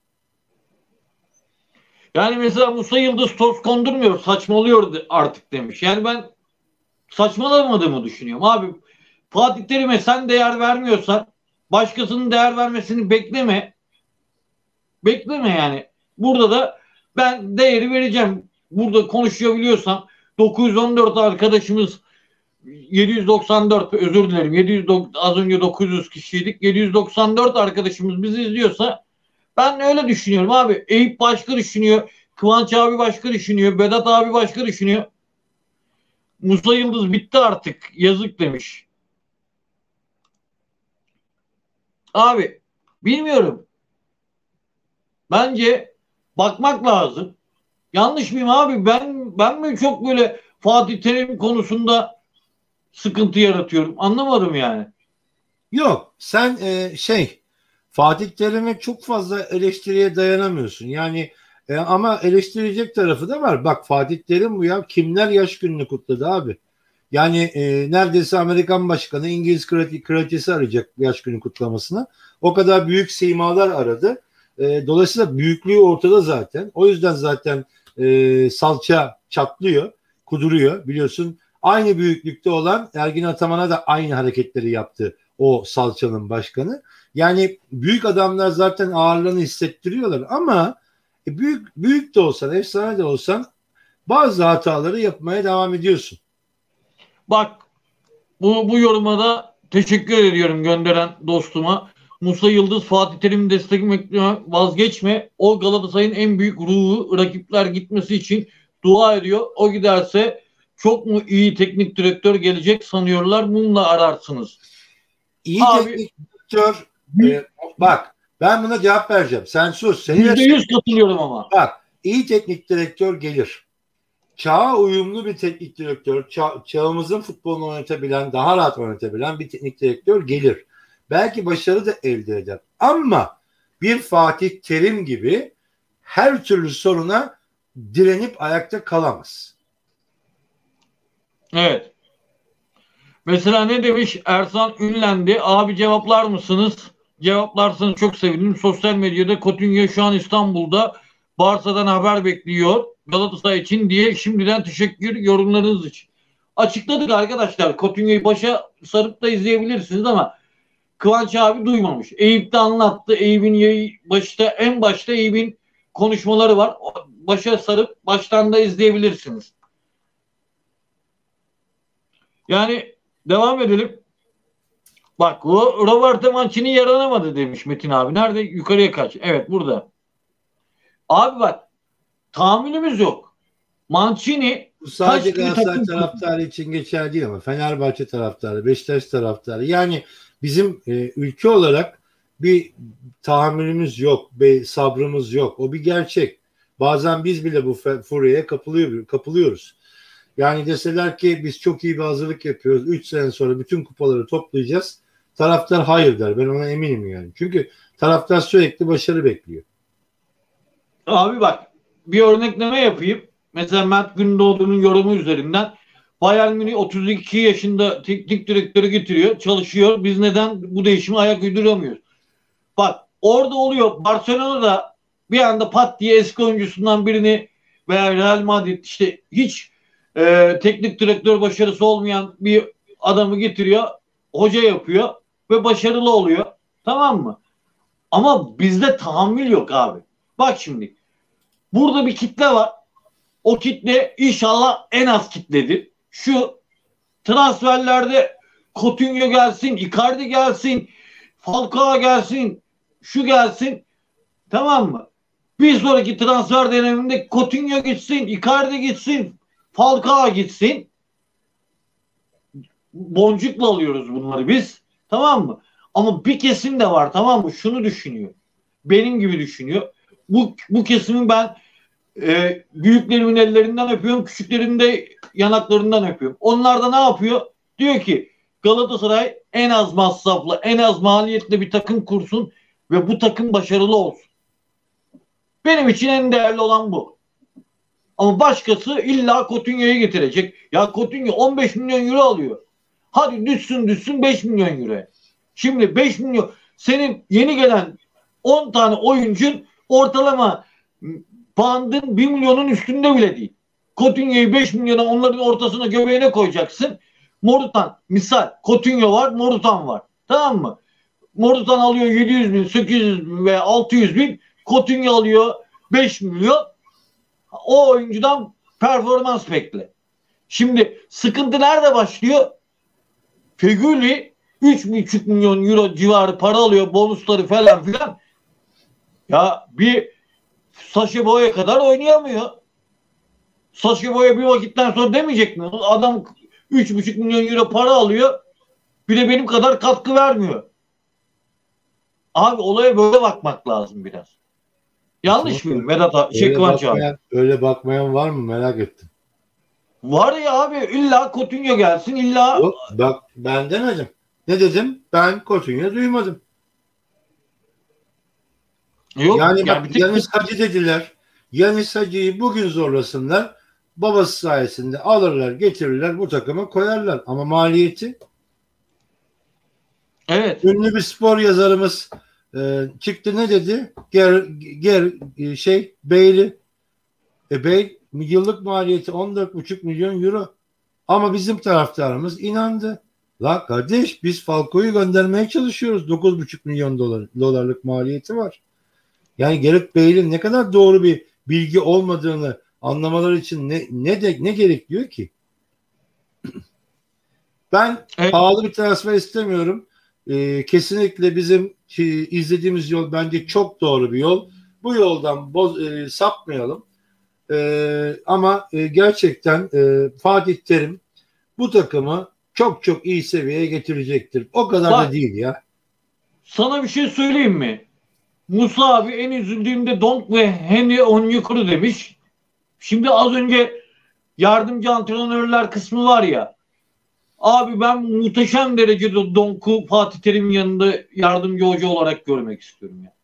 A: Yani mesela Musa Yıldız toz kondurmuyor, saçmalıyor artık demiş. Yani ben saçmalamadığımı düşünüyorum. Abi Fatih Terim'e sen değer vermiyorsan başkasının değer vermesini bekleme. Bekleme yani. Burada da ben değeri vereceğim. Burada konuşuyor biliyorsam dokuz yüz on dört arkadaşımız yedi yüz doksan dört özür dilerim. yedi yüz az önce dokuz yüz kişiydik. yedi yüz doksan dört arkadaşımız bizi izliyorsa ben öyle düşünüyorum abi. Eyüp başka düşünüyor. Kıvanç abi başka düşünüyor. Vedat abi başka düşünüyor. Musa Yıldız bitti artık. Yazık demiş. Abi bilmiyorum. Bence bakmak lazım. Yanlış mıyım abi? Ben ben mi çok böyle Fatih Terim konusunda sıkıntı yaratıyorum? Anlamadım yani.
C: Yok. Sen e, şey Fatih Terim'e çok fazla eleştiriye dayanamıyorsun. Yani e, ama eleştirecek tarafı da var. Bak Fatih Terim bu ya kimler yaş gününü kutladı abi. Yani e, neredeyse Amerikan başkanı İngiliz kraliçesi arayacak yaş günü kutlamasına. O kadar büyük simalar aradı. E, dolayısıyla büyüklüğü ortada zaten. O yüzden zaten e, salça çatlıyor, kuduruyor. Biliyorsun aynı büyüklükte olan Ergin Ataman'a da aynı hareketleri yaptı o salçanın başkanı. Yani büyük adamlar zaten ağırlığını hissettiriyorlar ama e, büyük büyük de olsan, efsane de olsan bazı hataları yapmaya devam ediyorsun.
A: Bak bu, bu yoruma da teşekkür ediyorum gönderen dostuma. Musa Yıldız Fatih Terim'i desteklemekten vazgeçme. O Galatasaray'ın en büyük ruhu. Rakipler gitmesi için dua ediyor. O giderse çok mu iyi teknik direktör gelecek sanıyorlar. Mumla ararsınız.
C: İyi Abi, teknik direktör e, bak ben buna cevap vereceğim. Sen sus.
A: yüzde yüz katılıyorum ama.
C: Bak iyi teknik direktör gelir. Çağa uyumlu bir teknik direktör, ça- çağımızın futbolunu oynatabilen, daha rahat oynatabilen bir teknik direktör gelir. Belki başarı da elde eder. Ama bir Fatih Terim gibi her türlü soruna direnip ayakta kalamaz.
A: Evet. Mesela ne demiş Ersan Ünlendi? Abi cevaplar mısınız? Cevaplarsanız çok sevinirim. Sosyal medyada Coutinho şu an İstanbul'da. Barsa'dan haber bekliyor. Galatasaray için diye şimdiden teşekkür yorumlarınız için. Açıkladık arkadaşlar. Coutinho'yu başa sarıp da izleyebilirsiniz ama Kıvanç abi duymamış. Eyüp de anlattı. Eyüp'ün başta en başta Eyüp'ün konuşmaları var. Başa sarıp baştan da izleyebilirsiniz. Yani devam edelim. Bak o Roberto Mancini yaranamadı demiş Metin abi. Nerede? Yukarıya kaç. Evet burada. Abi bak tahammülümüz yok. Mancini
C: Bu sadece
A: Kaç
C: Galatasaray
A: takım-
C: taraftarı için geçerli değil ama Fenerbahçe taraftarı, Beşiktaş taraftarı. Yani bizim e, ülke olarak bir tahammülümüz yok, bir sabrımız yok. O bir gerçek. Bazen biz bile bu furyaya kapılıyor, kapılıyoruz. Yani deseler ki biz çok iyi bir hazırlık yapıyoruz. üç sene sonra bütün kupaları toplayacağız. Taraftar hayır der. Ben ona eminim yani. Çünkü taraftar sürekli başarı bekliyor.
A: Abi bak, bir örnekleme yapayım. Mesela Mert Gündoğdu'nun yorumu üzerinden Bayern Münih otuz iki yaşında teknik direktörü getiriyor, çalışıyor. Biz neden bu değişime ayak uyduramıyoruz? Bak, orada oluyor. Barcelona'da bir anda pat diye eski oyuncusundan birini veya Real Madrid işte hiç e, teknik direktör başarısı olmayan bir adamı getiriyor, hoca yapıyor ve başarılı oluyor. Tamam mı? Ama bizde tahammül yok abi. Bak şimdi, burada bir kitle var. O kitle inşallah en az kitledir. Şu transferlerde Coutinho gelsin, Icardi gelsin, Falcao gelsin, şu gelsin. Tamam mı? Bir sonraki transfer döneminde Coutinho gitsin, Icardi gitsin, Falcao gitsin. Boncukla alıyoruz bunları biz. Tamam mı? Ama bir kesim de var, tamam mı? Şunu düşünüyor. Benim gibi düşünüyor. Bu, bu kesimin ben e, büyüklerimin ellerinden öpüyorum, küçüklerimin de yanaklarından öpüyorum. Onlar da ne yapıyor? Diyor ki Galatasaray en az masraflı, en az maliyetli bir takım kursun ve bu takım başarılı olsun. Benim için en değerli olan bu. Ama başkası illa Coutinho'yu getirecek. Ya Coutinho on beş milyon euro alıyor. Hadi düşsün düşsün beş milyon euro. Şimdi beş milyon, senin yeni gelen on tane oyuncun ortalama bandın bir milyonun üstünde bile değil. Coutinho'yu beş milyona onların ortasına göbeğine koyacaksın. Morutan misal, Coutinho var, Morutan var. Tamam mı? Morutan alıyor yedi yüz bin, sekiz yüz bin ve altı yüz bin. Coutinho alıyor beş milyon. O oyuncudan performans bekle. Şimdi sıkıntı nerede başlıyor? Feguli üç buçuk milyon euro civarı para alıyor, bonusları falan filan. Ya bir Sacha Boey'e kadar oynayamıyor. Sacha Boey bir vakitten sonra demeyecek mi? Adam üç buçuk milyon euro para alıyor. Bir de benim kadar katkı vermiyor. Abi olaya böyle bakmak lazım biraz. Yanlış mıyım Vedat şey Kıvanç abi?
C: Öyle bakmayan var mı merak ettim.
A: Var ya abi, illa Coutinho gelsin illa.
C: Yok, bak ben demedim. Ne dedim? Ben Coutinho duymadım.
A: Yok,
C: yani
A: ya
C: bak Yanis Hacı dediler. Yanis Hacı'yı bugün zorlasınlar. Babası sayesinde alırlar, getirirler, bu takıma koyarlar. Ama maliyeti.
A: Evet.
C: Ünlü bir spor yazarımız e, çıktı ne dedi? Ger, ger şey Beyli. E Bey yıllık maliyeti on dört buçuk milyon euro. Ama bizim taraftarımız inandı. La kardeş biz Falcao'yu göndermeye çalışıyoruz. dokuz buçuk milyon dolar, dolarlık maliyeti var. Yani Gareth Bale'in ne kadar doğru bir bilgi olmadığını anlamaları için ne ne de ne gerekiyor ki? Ben evet. pahalı bir transfer istemiyorum. Ee, kesinlikle bizim ki, izlediğimiz yol bence çok doğru bir yol. Bu yoldan boz, e, sapmayalım. E, ama e, gerçekten e, Fatih Terim bu takımı çok çok iyi seviyeye getirecektir. O kadar Bak, da değil ya.
A: Sana bir şey söyleyeyim mi? Musa abi en üzüldüğümde Donk ve Henry Onyekuru demiş. Şimdi az önce yardımcı antrenörler kısmı var ya. Abi ben muhteşem derecede Donk'u Fatih Terim'in yanında yardımcı hoca olarak görmek istiyorum ya.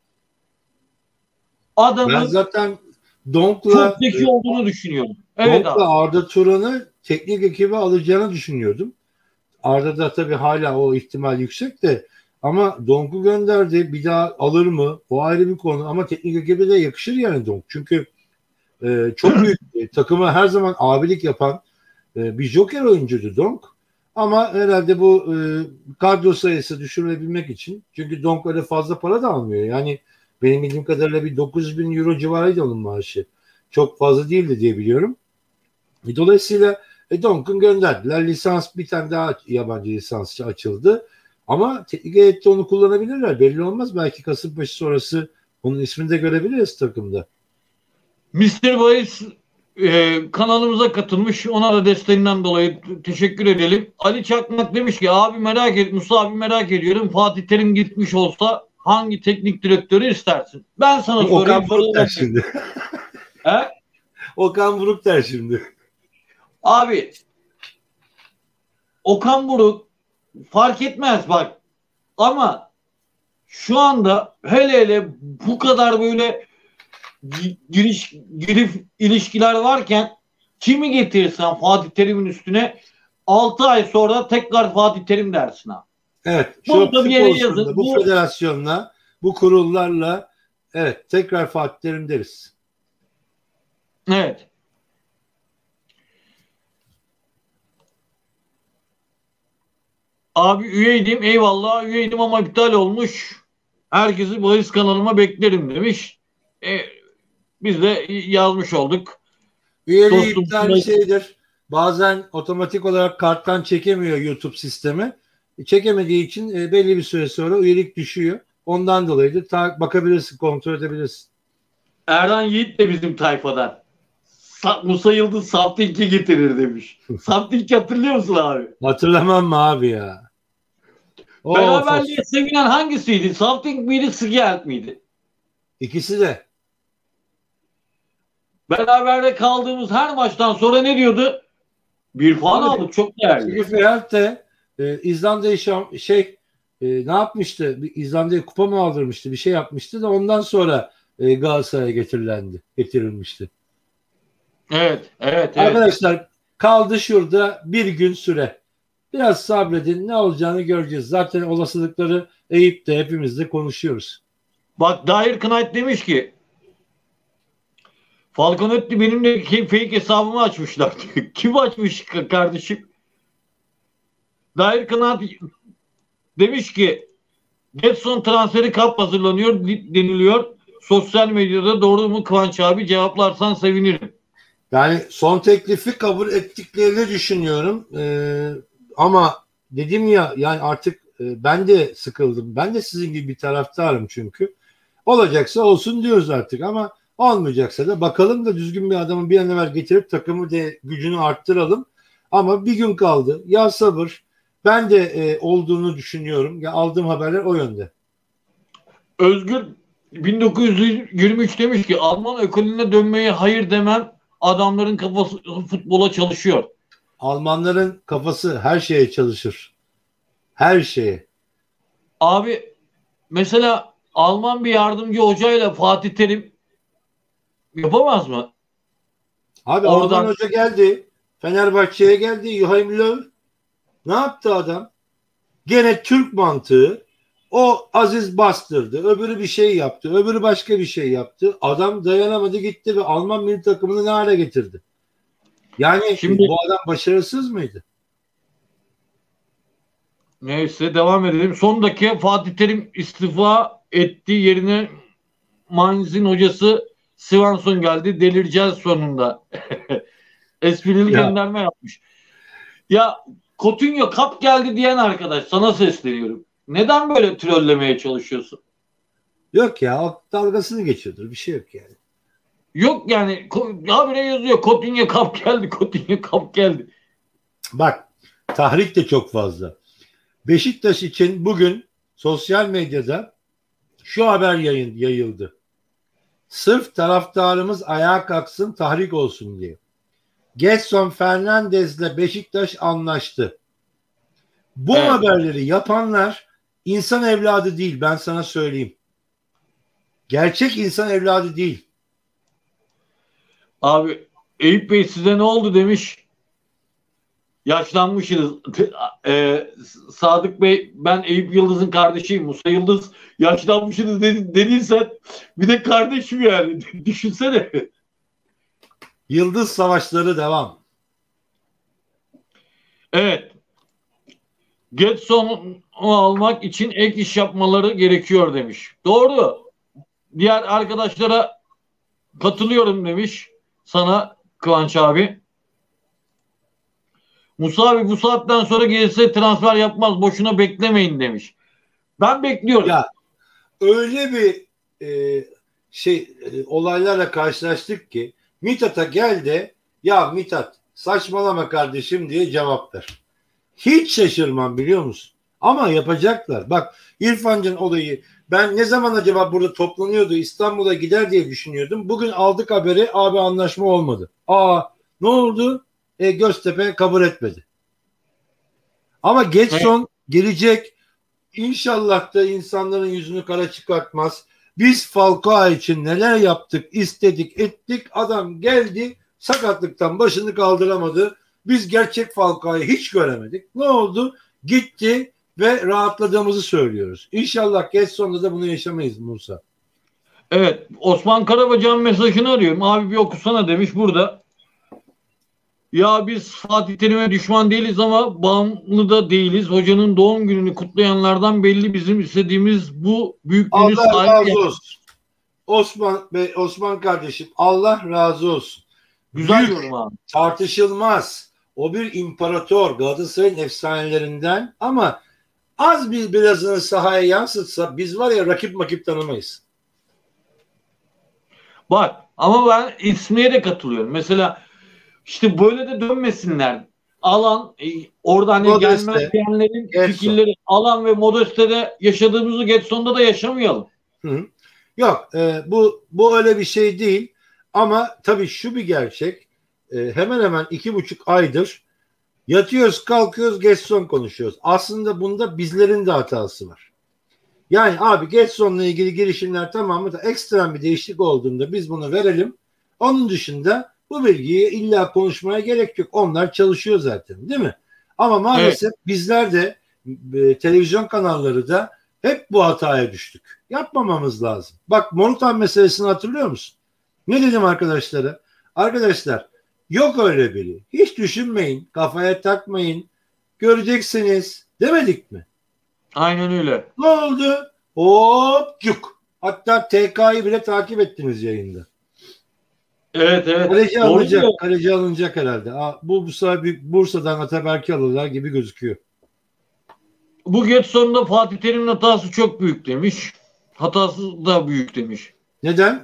C: Adamın ben zaten Donk'la
A: çok zeki olduğunu düşünüyorum. Evet
C: Donk'la abi. Arda Turan'ı teknik ekibe alacağını düşünüyordum. Arda da tabii hala o ihtimal yüksek de ama Donk'u gönderdi. Bir daha alır mı? O ayrı bir konu ama teknik ekibe de yakışır yani Donk. Çünkü e, çok büyük e, takıma her zaman abilik yapan e, bir joker oyuncudu Donk. Ama herhalde bu e, kadro sayısı düşürülebilmek için çünkü Donk öyle fazla para da almıyor. Yani benim bildiğim kadarıyla bir dokuz bin euro civarıydı onun maaşı. Çok fazla değildi diye biliyorum. E, dolayısıyla e, Donk'un gönderdiler. Lisans bir tane daha yabancı lisansçı açıldı. Ama teknik heyette onu kullanabilirler. Belli olmaz. Belki Kasımpaşa sonrası onun ismini de görebiliriz takımda.
A: mister Bayis e, kanalımıza katılmış. Ona da desteğinden dolayı teşekkür edelim. Ali Çakmak demiş ki abi merak et, Musa abi merak ediyorum. Fatih Terim gitmiş olsa hangi teknik direktörü istersin? Ben sana sorayım.
C: Okan Buruk der şimdi.
A: He?
C: Okan Buruk der şimdi.
A: Abi Okan Buruk fark etmez bak. Ama şu anda hele hele bu kadar böyle giriş girif ilişkiler varken kimi getirirsen Fatih Terim'in üstüne altı ay sonra tekrar Fatih Terim dersin ha.
C: Evet.
A: Bunu da bir yere
C: yazın.
A: yazın.
C: Bu, bu federasyonla, bu kurullarla evet tekrar Fatih Terim deriz.
A: Evet. Abi üyeydim, eyvallah üyeydim ama iptal olmuş. Herkesi bahis kanalıma beklerim demiş. E, biz de yazmış olduk.
C: Üyeliği iptal şeydir. Bazen otomatik olarak karttan çekemiyor YouTube sistemi. Çekemediği için e, belli bir süre sonra üyelik düşüyor. Ondan dolayı da ta- bakabilirsin, kontrol edebilirsin.
A: Erhan Yiğit de bizim tayfadan. Sa- Musa Yıldız Saftink'i getirir demiş. Saftink'i hatırlıyor musun abi?
C: Hatırlamam mı abi ya? O,
A: Beraberliğe of. Sevinen hangisiydi? Saftink miydi, Sigelt miydi?
C: İkisi de.
A: Beraberde kaldığımız her maçtan sonra ne diyordu? Bir puan aldık, çok değerli.
C: Sigelt de e, İzlanda'yı şey e, ne yapmıştı? Bir İzlanda'ya kupa mı aldırmıştı? Bir şey yapmıştı da ondan sonra e, Galatasaray'a getirilendi, getirilmişti.
A: Evet, evet, evet.
C: Arkadaşlar kaldı şurada bir gün süre. Biraz sabredin, ne olacağını göreceğiz. Zaten olasılıkları Eyüp'te hepimiz de konuşuyoruz.
A: Bak Dair Knight demiş ki Falconetti benimle fake hesabımı açmışlar. Kim açmış kardeşim? Dair Knight demiş ki Getson transferi kap hazırlanıyor deniliyor. Sosyal medyada doğru mu Kıvanç abi? Cevaplarsan sevinirim.
C: Yani son teklifi kabul ettiklerini düşünüyorum. Ee, ama dedim ya yani artık e, ben de sıkıldım. Ben de sizin gibi bir taraftarım çünkü. Olacaksa olsun diyoruz artık ama olmayacaksa da bakalım da düzgün bir adamı bir an evvel getirip takımı de gücünü arttıralım. Ama bir gün kaldı. Ya sabır. Ben de e, olduğunu düşünüyorum. Ya aldığım haberler o yönde.
A: Özgür bin dokuz yüz yirmi üç demiş ki Alman ekolüne dönmeye hayır demem. Adamların kafası futbola çalışıyor.
C: Almanların kafası her şeye çalışır. Her şeye.
A: Abi mesela Alman bir yardımcı hocayla Fatih Terim yapamaz mı?
C: Abi
A: Oradan...
C: Alman hoca geldi. Fenerbahçe'ye geldi. Joachim Löw. Ne yaptı adam? Gene Türk mantığı. O Aziz bastırdı. Öbürü bir şey yaptı. Öbürü başka bir şey yaptı. Adam dayanamadı gitti ve Alman milli takımını ne hale getirdi? Yani şimdi bu adam başarısız mıydı?
A: Neyse devam edelim. Son dakika Fatih Terim istifa etti. Yerine Mainz'in hocası Svensson geldi. Delireceğiz sonunda. Esprili
C: Ya.
A: gönderme yapmış. Ya Coutinho kap geldi diyen arkadaş sana sesleniyorum. Neden böyle trollemeye çalışıyorsun?
C: Yok ya o dalgasını geçiyordur. Bir şey yok yani.
A: Yok yani habire yazıyor. Coutinho kap geldi. Coutinho kap geldi.
C: Bak tahrik de çok fazla. Beşiktaş için bugün sosyal medyada şu haber yayın, yayıldı. Sırf taraftarımız ayağa kalksın tahrik olsun diye. Getson Fernandez'le Beşiktaş anlaştı. Bu evet. haberleri yapanlar insan evladı değil, ben sana söyleyeyim. Gerçek insan evladı değil.
A: Abi Eyüp Bey size ne oldu demiş. Yaşlanmışsınız. Ee, Sadık Bey ben Eyüp Yıldız'ın kardeşiyim. Musa Yıldız yaşlanmışsınız dedi, dediysen bir de kardeşim yani. Düşünsene.
C: Yıldız savaşları devam.
A: Evet. Getson'u almak için ek iş yapmaları gerekiyor demiş. Doğru. Diğer arkadaşlara katılıyorum demiş. Sana Kıvanç abi. Musa abi bu saatten sonra gelirse transfer yapmaz. Boşuna beklemeyin demiş. Ben bekliyorum.
C: Ya öyle bir e, şey e, olaylarla karşılaştık ki Mithat'a gel de ya Mithat saçmalama kardeşim diye cevap ver. Hiç şaşırmam biliyor musun? Ama yapacaklar. Bak İrfan Can olayı ben ne zaman acaba burada toplanıyordu İstanbul'a gider diye düşünüyordum. Bugün aldık haberi abi anlaşma olmadı. Aa ne oldu? E, Göztepe kabul etmedi. Ama Getson gelecek. İnşallah da insanların yüzünü kara çıkartmaz. Biz Falcao için neler yaptık, istedik, ettik. Adam geldi, sakatlıktan başını kaldıramadı. Biz gerçek Falcao'yu hiç göremedik. Ne oldu? Gitti ve rahatladığımızı söylüyoruz. İnşallah geç sonunda da bunu yaşamayız Musa.
A: Evet, Osman Karabacan'ın mesajını arıyorum. Abi bir okusana demiş burada. Ya biz Fatih Terim'e düşman değiliz ama bağımlı da değiliz. Hocanın doğum gününü kutlayanlardan belli bizim istediğimiz bu büyüklüğünü
C: Allah
A: sahip
C: razı
A: yani.
C: olsun. Osman Bey, Osman kardeşim Allah razı olsun.
A: Güzel
C: Büyük,
A: yorum abi.
C: tartışılmaz. O bir imparator Galatasaray'ın efsanelerinden ama az bir birazını sahaya yansıtsa biz var ya rakip makip tanımayız.
A: Bak ama ben ismiye de katılıyorum. Mesela işte böyle de dönmesinler. Alan e, orada hani
C: Modeste,
A: gelmez diyenlerin
C: Getson.
A: fikirleri Alan ve Modeste'de yaşadığımızı Getson'da da yaşamayalım.
C: Hı. Yok e, bu bu öyle bir şey değil ama tabii şu bir gerçek e, hemen hemen iki buçuk aydır yatıyoruz kalkıyoruz Getson konuşuyoruz. Aslında bunda bizlerin de hatası var. Yani abi Getson'la ilgili girişimler tamamı da ekstrem bir değişiklik olduğunda biz bunu verelim. Onun dışında bu bilgiyi illa konuşmaya gerek yok. Onlar çalışıyor zaten değil mi? Ama maalesef evet. bizler de e, televizyon kanalları da hep bu hataya düştük. Yapmamamız lazım. Bak Morutan meselesini hatırlıyor musun? Ne dedim arkadaşlara? Arkadaşlar yok öyle biri. Hiç düşünmeyin. Kafaya takmayın. Göreceksiniz. Demedik mi?
A: Aynen öyle.
C: Ne oldu? Hop cuk. Hatta T K'yı bile takip ettiniz yayında.
A: Evet evet.
C: Kaleci alınacak. Kaleci alınacak herhalde. Aa, bu bu sefer Bursa'dan Ataberk'i alırlar gibi gözüküyor.
A: Bu Getson'da Fatih Terim'in hatası çok büyük demiş. Hatası da büyük demiş.
C: Neden?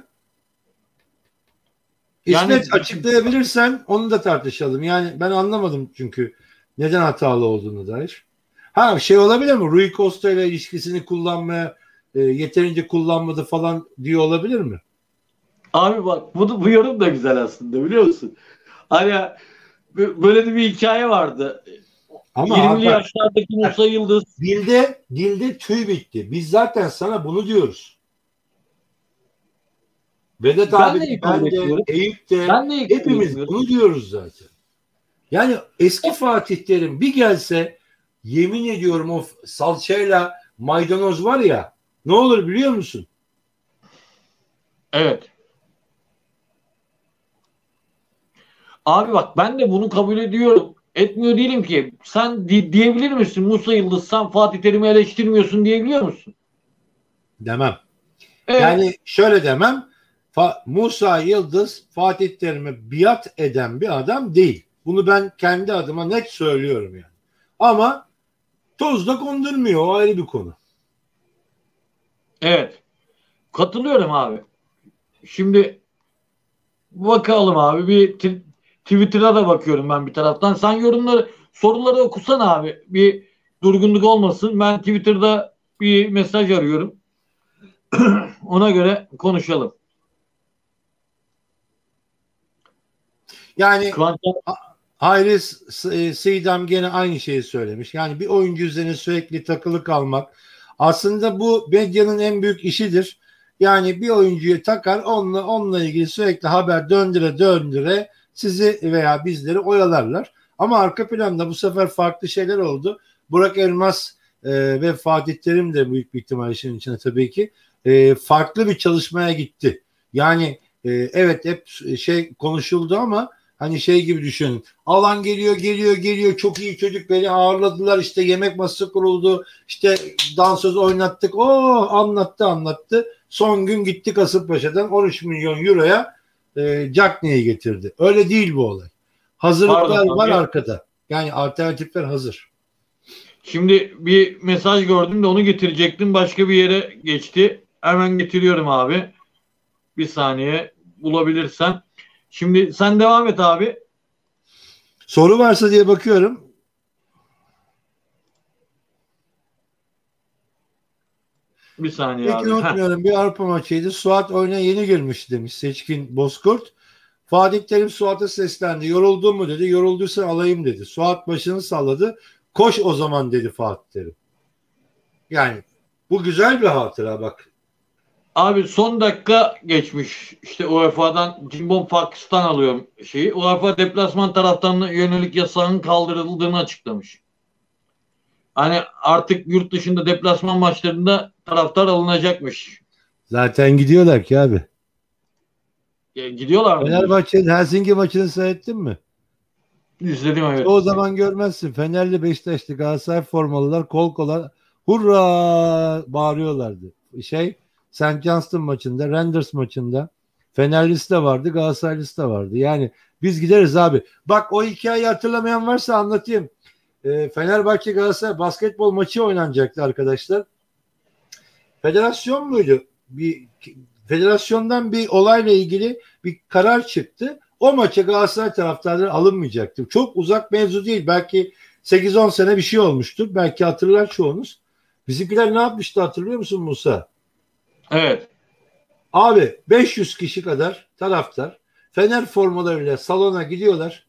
A: Yani,
C: İsmet açıklayabilirsen onu da tartışalım. Yani ben anlamadım çünkü neden hatalı olduğunu dair. Ha şey olabilir mi? Rui Costa ile ilişkisini kullanmaya e, yeterince kullanmadı falan diyor olabilir mi?
A: Abi bak bu, bu yorum da güzel aslında biliyor musun? Hani böyle de bir hikaye vardı.
C: Ama
A: yirmili
C: bak,
A: yaşlardaki Musa Yıldız.
C: Dilde, dilde tüy bitti. Biz zaten sana bunu diyoruz. Vedat
A: Ben
C: abi,
A: de
C: ben de, Eyüp de
A: ben de
C: hepimiz bunu diyoruz zaten. Yani eski Fatih Terim bir gelse yemin ediyorum o salçayla maydanoz var ya ne olur biliyor musun?
A: Evet. Abi bak ben de bunu kabul ediyorum. Etmiyor değilim ki. Sen di- diyebilir misin Musa Yıldız sen Fatih Terim'i eleştirmiyorsun diyebiliyor musun?
C: Demem.
A: Evet.
C: Yani şöyle demem. Fa- Musa Yıldız Fatih Terim'e biat eden bir adam değil. Bunu ben kendi adıma net söylüyorum yani. Ama tozla kondurmuyor. O ayrı bir konu.
A: Evet. Katılıyorum abi. Şimdi bakalım abi bir t- Twitter'a da bakıyorum ben bir taraftan. Sen yorumları soruları okusana abi. Bir durgunluk olmasın. Ben Twitter'da bir mesaj arıyorum. Ona göre konuşalım.
C: Yani
A: Kıvanç...
C: Hayri Seydam gene aynı şeyi söylemiş. Yani bir oyuncu üzerine sürekli takılı kalmak aslında bu medyanın en büyük işidir. Yani bir oyuncuyu takar onunla, onunla ilgili sürekli haber döndüre döndüre sizi veya bizleri oyalarlar. Ama arka planda bu sefer farklı şeyler oldu. Burak Elmas e, ve Fatih Terim de büyük bir ihtimal işin içine tabii ki e, farklı bir çalışmaya gitti. Yani e, evet hep şey konuşuldu ama hani şey gibi düşünün. Alan geliyor, geliyor, geliyor. Çok iyi çocuk beni ağırladılar. İşte yemek masası kuruldu. İşte dansöz oynattık. O anlattı anlattı. Son gün gitti Kasımpaşa'dan on üç milyon euroya e, Cagney'i getirdi. Öyle değil bu olay. Hazırlıklar
A: Pardon,
C: var
A: abi.
C: arkada. Yani alternatifler hazır.
A: Şimdi bir mesaj gördüm de onu getirecektim. Başka bir yere geçti. Hemen getiriyorum abi. Bir saniye bulabilirsem. Şimdi sen devam et abi.
C: Soru varsa diye bakıyorum.
A: Bir saniye
C: Peki
A: abi.
C: unutmuyorum, bir Avrupa maçıydı. Suat oyuna yeni girmiş demiş Seçkin Bozkurt. Fatih Terim Suat'a seslendi. Yoruldun mu dedi. Yorulduysan alayım dedi. Suat başını salladı. Koş o zaman dedi Fatih Terim. Yani bu güzel bir hatıra bak.
A: Abi son dakika geçmiş. İşte U E F A'dan Cimbom Pakistan alıyor şeyi. U E F A deplasman taraftarına yönelik yasağın kaldırıldığını açıklamış. Hani artık yurt dışında deplasman maçlarında taraftar alınacakmış.
C: Zaten gidiyorlar ki abi.
A: E, gidiyorlar mı?
C: Fenerbahçe'nin Helsinki maçını seyrettin mi?
A: İzledim, evet.
C: O zaman görmezsin. Fenerli, Beşiktaşlı, Galatasaray formalılar kol kola hurra bağırıyorlardı. Şey, Saint Johnston maçında, Rangers maçında Fenerlisi de vardı, Galatasaraylısı da vardı. Yani biz gideriz abi. Bak, o hikayeyi hatırlamayan varsa anlatayım. E, Fenerbahçe Galatasaray basketbol maçı oynanacaktı arkadaşlar. Federasyon muydu? Bir federasyondan bir olayla ilgili bir karar çıktı. O maça Galatasaray taraftarları alınmayacaktı. Çok uzak mevzu değil. Belki sekiz on sene bir şey olmuştur. Belki hatırlar çoğunuz. Bizimkiler ne yapmıştı hatırlıyor musun Musa?
A: Evet.
C: Abi beş yüz kişi kadar taraftar Fener formalarıyla salona gidiyorlar.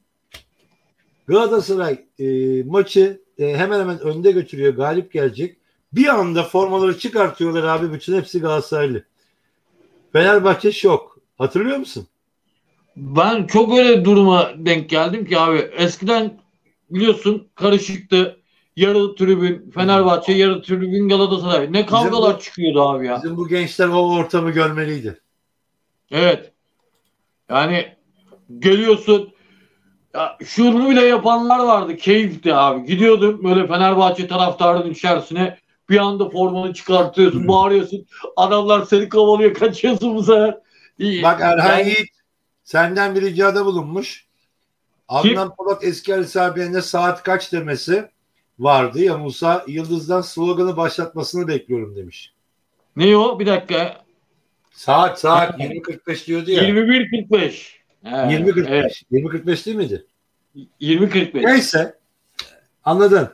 C: Galatasaray e, maçı e, hemen hemen önde götürüyor. Galip gelecek. Bir anda formaları çıkartıyorlar abi. Bütün hepsi Galatasaraylı. Fenerbahçe şok. Hatırlıyor musun?
A: Ben çok öyle duruma denk geldim ki abi. Eskiden biliyorsun karışıktı. Yarı tribün Fenerbahçe, yarı tribün Galatasaray. Ne kavgalar
C: bu,
A: çıkıyordu abi ya.
C: Bizim bu gençler o ortamı görmeliydi.
A: Evet. Yani geliyorsun, ya şunu bile yapanlar vardı. Keyifti abi. Gidiyordun böyle Fenerbahçe taraftarının içerisine, bir anda formanı çıkartıyorsun, bağırıyorsun. Adamlar seni kovalıyor, kaçıyorsun bu sefer. İyi.
C: Bak Erhan
A: Yani,
C: Yiğit senden bir ricada bulunmuş.
A: kim?
C: Adnan Polat eski Ali Sabi'ne saat kaç demesi vardı ya Musa, Yıldız'dan sloganı başlatmasını bekliyorum demiş.
A: Ne o? Bir dakika.
C: Saat saat yirmi kırk beş diyordu ya.
A: yirmi bir kırk beş. Evet,
C: yirmi kırk beş.
A: evet.
C: yirmi kırk beş değil miydi?
A: yirmi kırk beş.
C: Neyse. Anladın.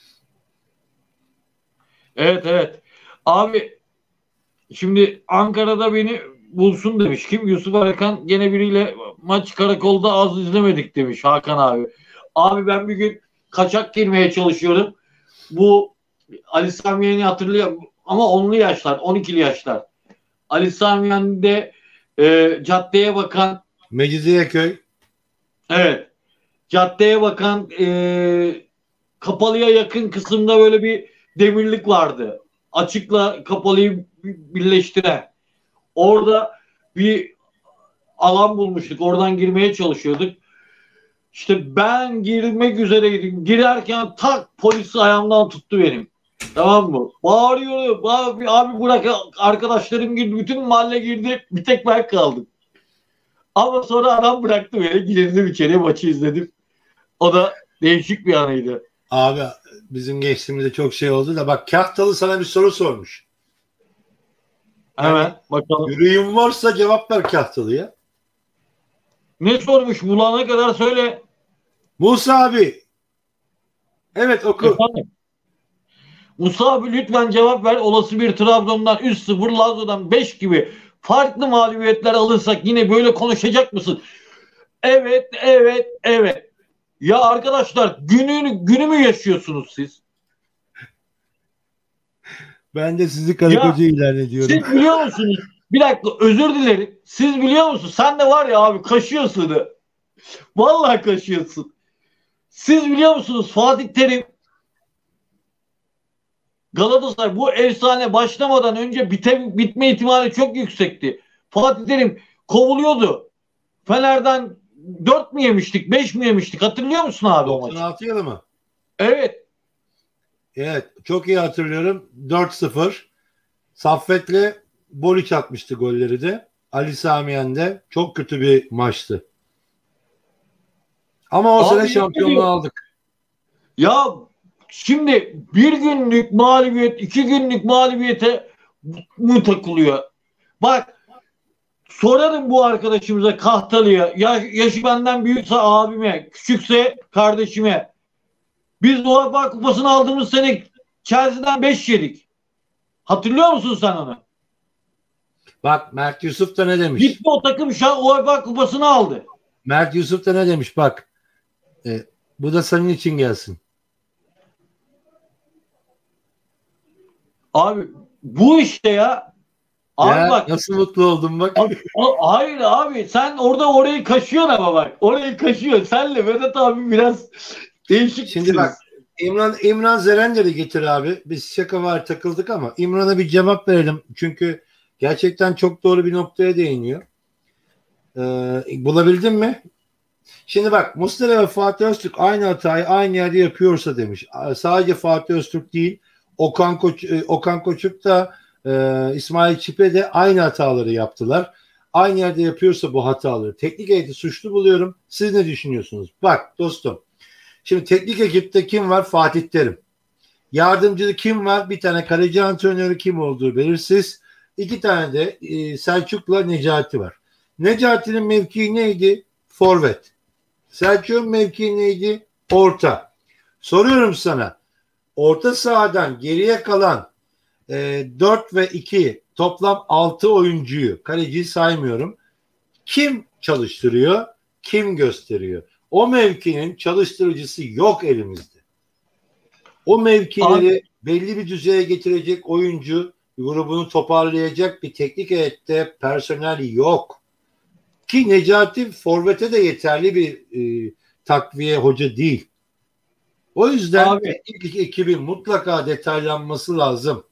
A: Evet, evet. Abi şimdi Ankara'da beni bulsun demiş. Kim? Yusuf Arakan gene biriyle maç karakolda az izlemedik demiş Hakan abi. Abi ben bir gün kaçak girmeye çalışıyorum. Bu Ali Sami Yen'i hatırlıyorum ama onlu yaşlar, on ikili yaşlar. Ali Sami Yen'de e, caddeye bakan,
C: Mecidiyeköy.
A: evet, caddeye bakan e, kapalıya yakın kısımda böyle bir demirlik vardı. Açıkla kapalıyı birleştiren. Orada bir alan bulmuştuk. Oradan girmeye çalışıyorduk. İşte ben girmek üzereydim. Girerken tak polis ayağımdan tuttu benim. Tamam mı? Bağırıyorum. Abi, abi bırak, arkadaşlarım girdi. Bütün mahalle girdi. Bir tek ben kaldım. Ama sonra adam bıraktı beni. Girdim içeriye, maçı izledim. O da değişik bir anıydı.
C: Abi bizim gençliğimizde çok şey oldu da bak, Kahtalı sana bir soru sormuş.
A: Hemen
C: Yani,
A: bakalım.
C: yüreğin varsa cevap ver Kahtalı'ya.
A: Ne sormuş? Bulana kadar söyle.
C: Musa abi. Evet, oku.
A: Efendim? Musa abi lütfen cevap ver. Olası bir Trabzon'dan üç sıfır, Lazio'dan beş gibi farklı mağlubiyetler alırsak yine böyle konuşacak mısın? Evet, evet, evet. Ya arkadaşlar, gününü günü mü yaşıyorsunuz siz?
C: Ben de sizi karı koca ilan ediyorum.
A: Siz biliyor musunuz? Bir dakika, özür dilerim. Siz biliyor musunuz? Sen de var ya abi, kaşıyorsun. Vallahi kaşıyorsun. Siz biliyor musunuz Fatih Terim Galatasaray bu efsane başlamadan önce bite, bitme ihtimali çok yüksekti. Fatih Terim kovuluyordu. Fener'den dört mü yemiştik, beş mi yemiştik? Hatırlıyor musun abi o maçı?
C: doksan altı yılı mı?
A: Evet.
C: Evet, çok iyi hatırlıyorum. dört sıfır. Saffet'le Boliç atmıştı golleri de. Ali Samiyen de çok kötü bir maçtı. Ama o
A: Abi
C: sene şampiyonluğu aldık.
A: Ya şimdi bir günlük mağlubiyet, iki günlük mağlubiyete mı takılıyor? Bak, Sorarım bu arkadaşımıza, Kahtalı'ya. Yaş, yaşı benden büyükse abime, küçükse kardeşime. Biz UEFA Kupası'nı aldığımız sene Chelsea'den beş yedik. Hatırlıyor musun sen onu?
C: Bak Mert Yusuf da ne demiş?
A: Gitti o takım şan UEFA Kupası'nı aldı.
C: Mert Yusuf da ne demiş? Bak e, bu da senin için gelsin.
A: Abi bu işte ya. Abi
C: Ya,
A: bak.
C: nasıl mutlu oldum bak.
A: O, hayır abi sen orada orayı kaşıyorsun ama bak. Orayı kaşıyor. Senle Vedat abi biraz değişik.
C: Şimdi bak İmran İmran Zerender'i getir abi. Biz şaka var takıldık ama İmran'a bir cevap verelim. Çünkü gerçekten çok doğru bir noktaya değiniyor. Ee, bulabildin mi? Şimdi bak Muslera ve Fatih Öztürk aynı hatayı aynı yerde yapıyorsa demiş. Sadece Fatih Öztürk değil Okan, Koç, Okan Koçuk da e, İsmail Çipe de aynı hataları yaptılar. Aynı yerde yapıyorsa bu hataları teknik heyeti suçlu buluyorum. Siz ne düşünüyorsunuz? Bak dostum. Şimdi teknik ekipte kim var? Fatih Terim. Yardımcıda kim var? Bir tane kaleci antrenörü kim olduğu belirsiz. İki tane de e, Selçuk'la Necati var. Necati'nin mevkii neydi? Forvet. Selçuk'un mevkii neydi? Orta. Soruyorum sana. Orta sahadan geriye kalan e, dört ve iki toplam altı oyuncuyu, kaleciyi saymıyorum. Kim çalıştırıyor? Kim gösteriyor? O mevkinin çalıştırıcısı yok elimizde. O mevkileri Abi, belli bir düzeye getirecek oyuncu, grubunu toparlayacak bir teknik heyette personel yok. Ki Necati forvete de yeterli bir e, takviye hoca değil. O yüzden Abi, teknik ekibin mutlaka detaylanması lazım.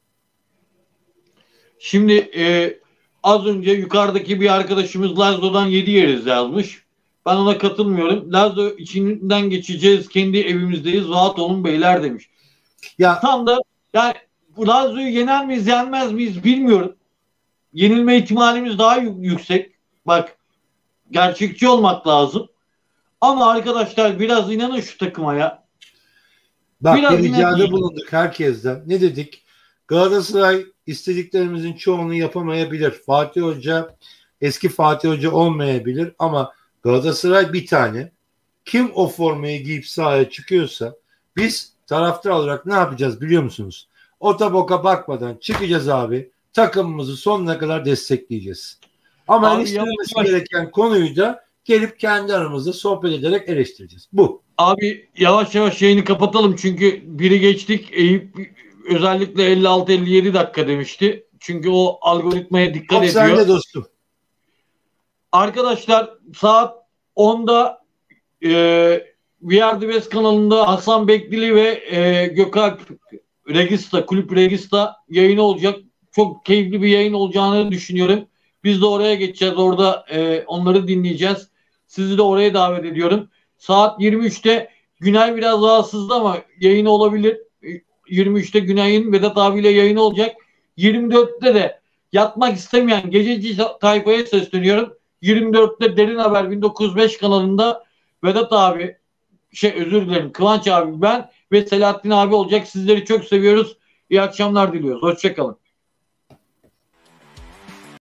A: Şimdi e, az önce yukarıdaki bir arkadaşımız Lazio'dan yedi yeriz yazmış. Ben ona katılmıyorum. Lazio içinden geçeceğiz. Kendi evimizdeyiz. Rahat olun beyler demiş. Ya tam da yani Lazio'yu yener miyiz yenmez miyiz bilmiyorum. Yenilme ihtimalimiz daha yüksek. Bak gerçekçi olmak lazım. Ama arkadaşlar biraz inanın şu takıma ya.
C: Bak biraz bir ricada bulunduk herkesten. Ne dedik? Galatasaray istediklerimizin çoğunu yapamayabilir. Fatih Hoca eski Fatih Hoca olmayabilir ama Galatasaray bir tane. Kim o formayı giyip sahaya çıkıyorsa biz taraftar olarak ne yapacağız biliyor musunuz? Ota boka bakmadan çıkacağız abi. Takımımızı sonuna kadar destekleyeceğiz. Ama eleştirilmesi gereken konuyu da gelip kendi aramızda sohbet ederek eleştireceğiz. Bu.
A: Abi yavaş yavaş yayını kapatalım çünkü biri geçtik. Eyüp özellikle elli altı elli yedi dakika demişti. Çünkü o algoritmaya dikkat Çok ediyor. Sen de
C: dostum.
A: Arkadaşlar saat onda e, We Are The Best kanalında Hasan Bekdili ve e, Gökalp Regista, Kulüp Regista yayını olacak. Çok keyifli bir yayın olacağını düşünüyorum. Biz de oraya geçeceğiz. Orada e, onları dinleyeceğiz. Sizi de oraya davet ediyorum. Saat yirmi üçte Günay biraz rahatsızdı ama yayını olabilir. yirmi üçte Günay'ın Vedat abiyle yayını olacak. yirmi dörtte de yatmak istemeyen gececi tayfaya sesleniyorum. yirmi dörtte Derin Haber bin dokuz yüz beş kanalında Vedat abi, şey özür dilerim Kıvanç abi, ben ve Selahattin abi olacak. Sizleri çok seviyoruz. İyi akşamlar diliyoruz. Hoşçakalın.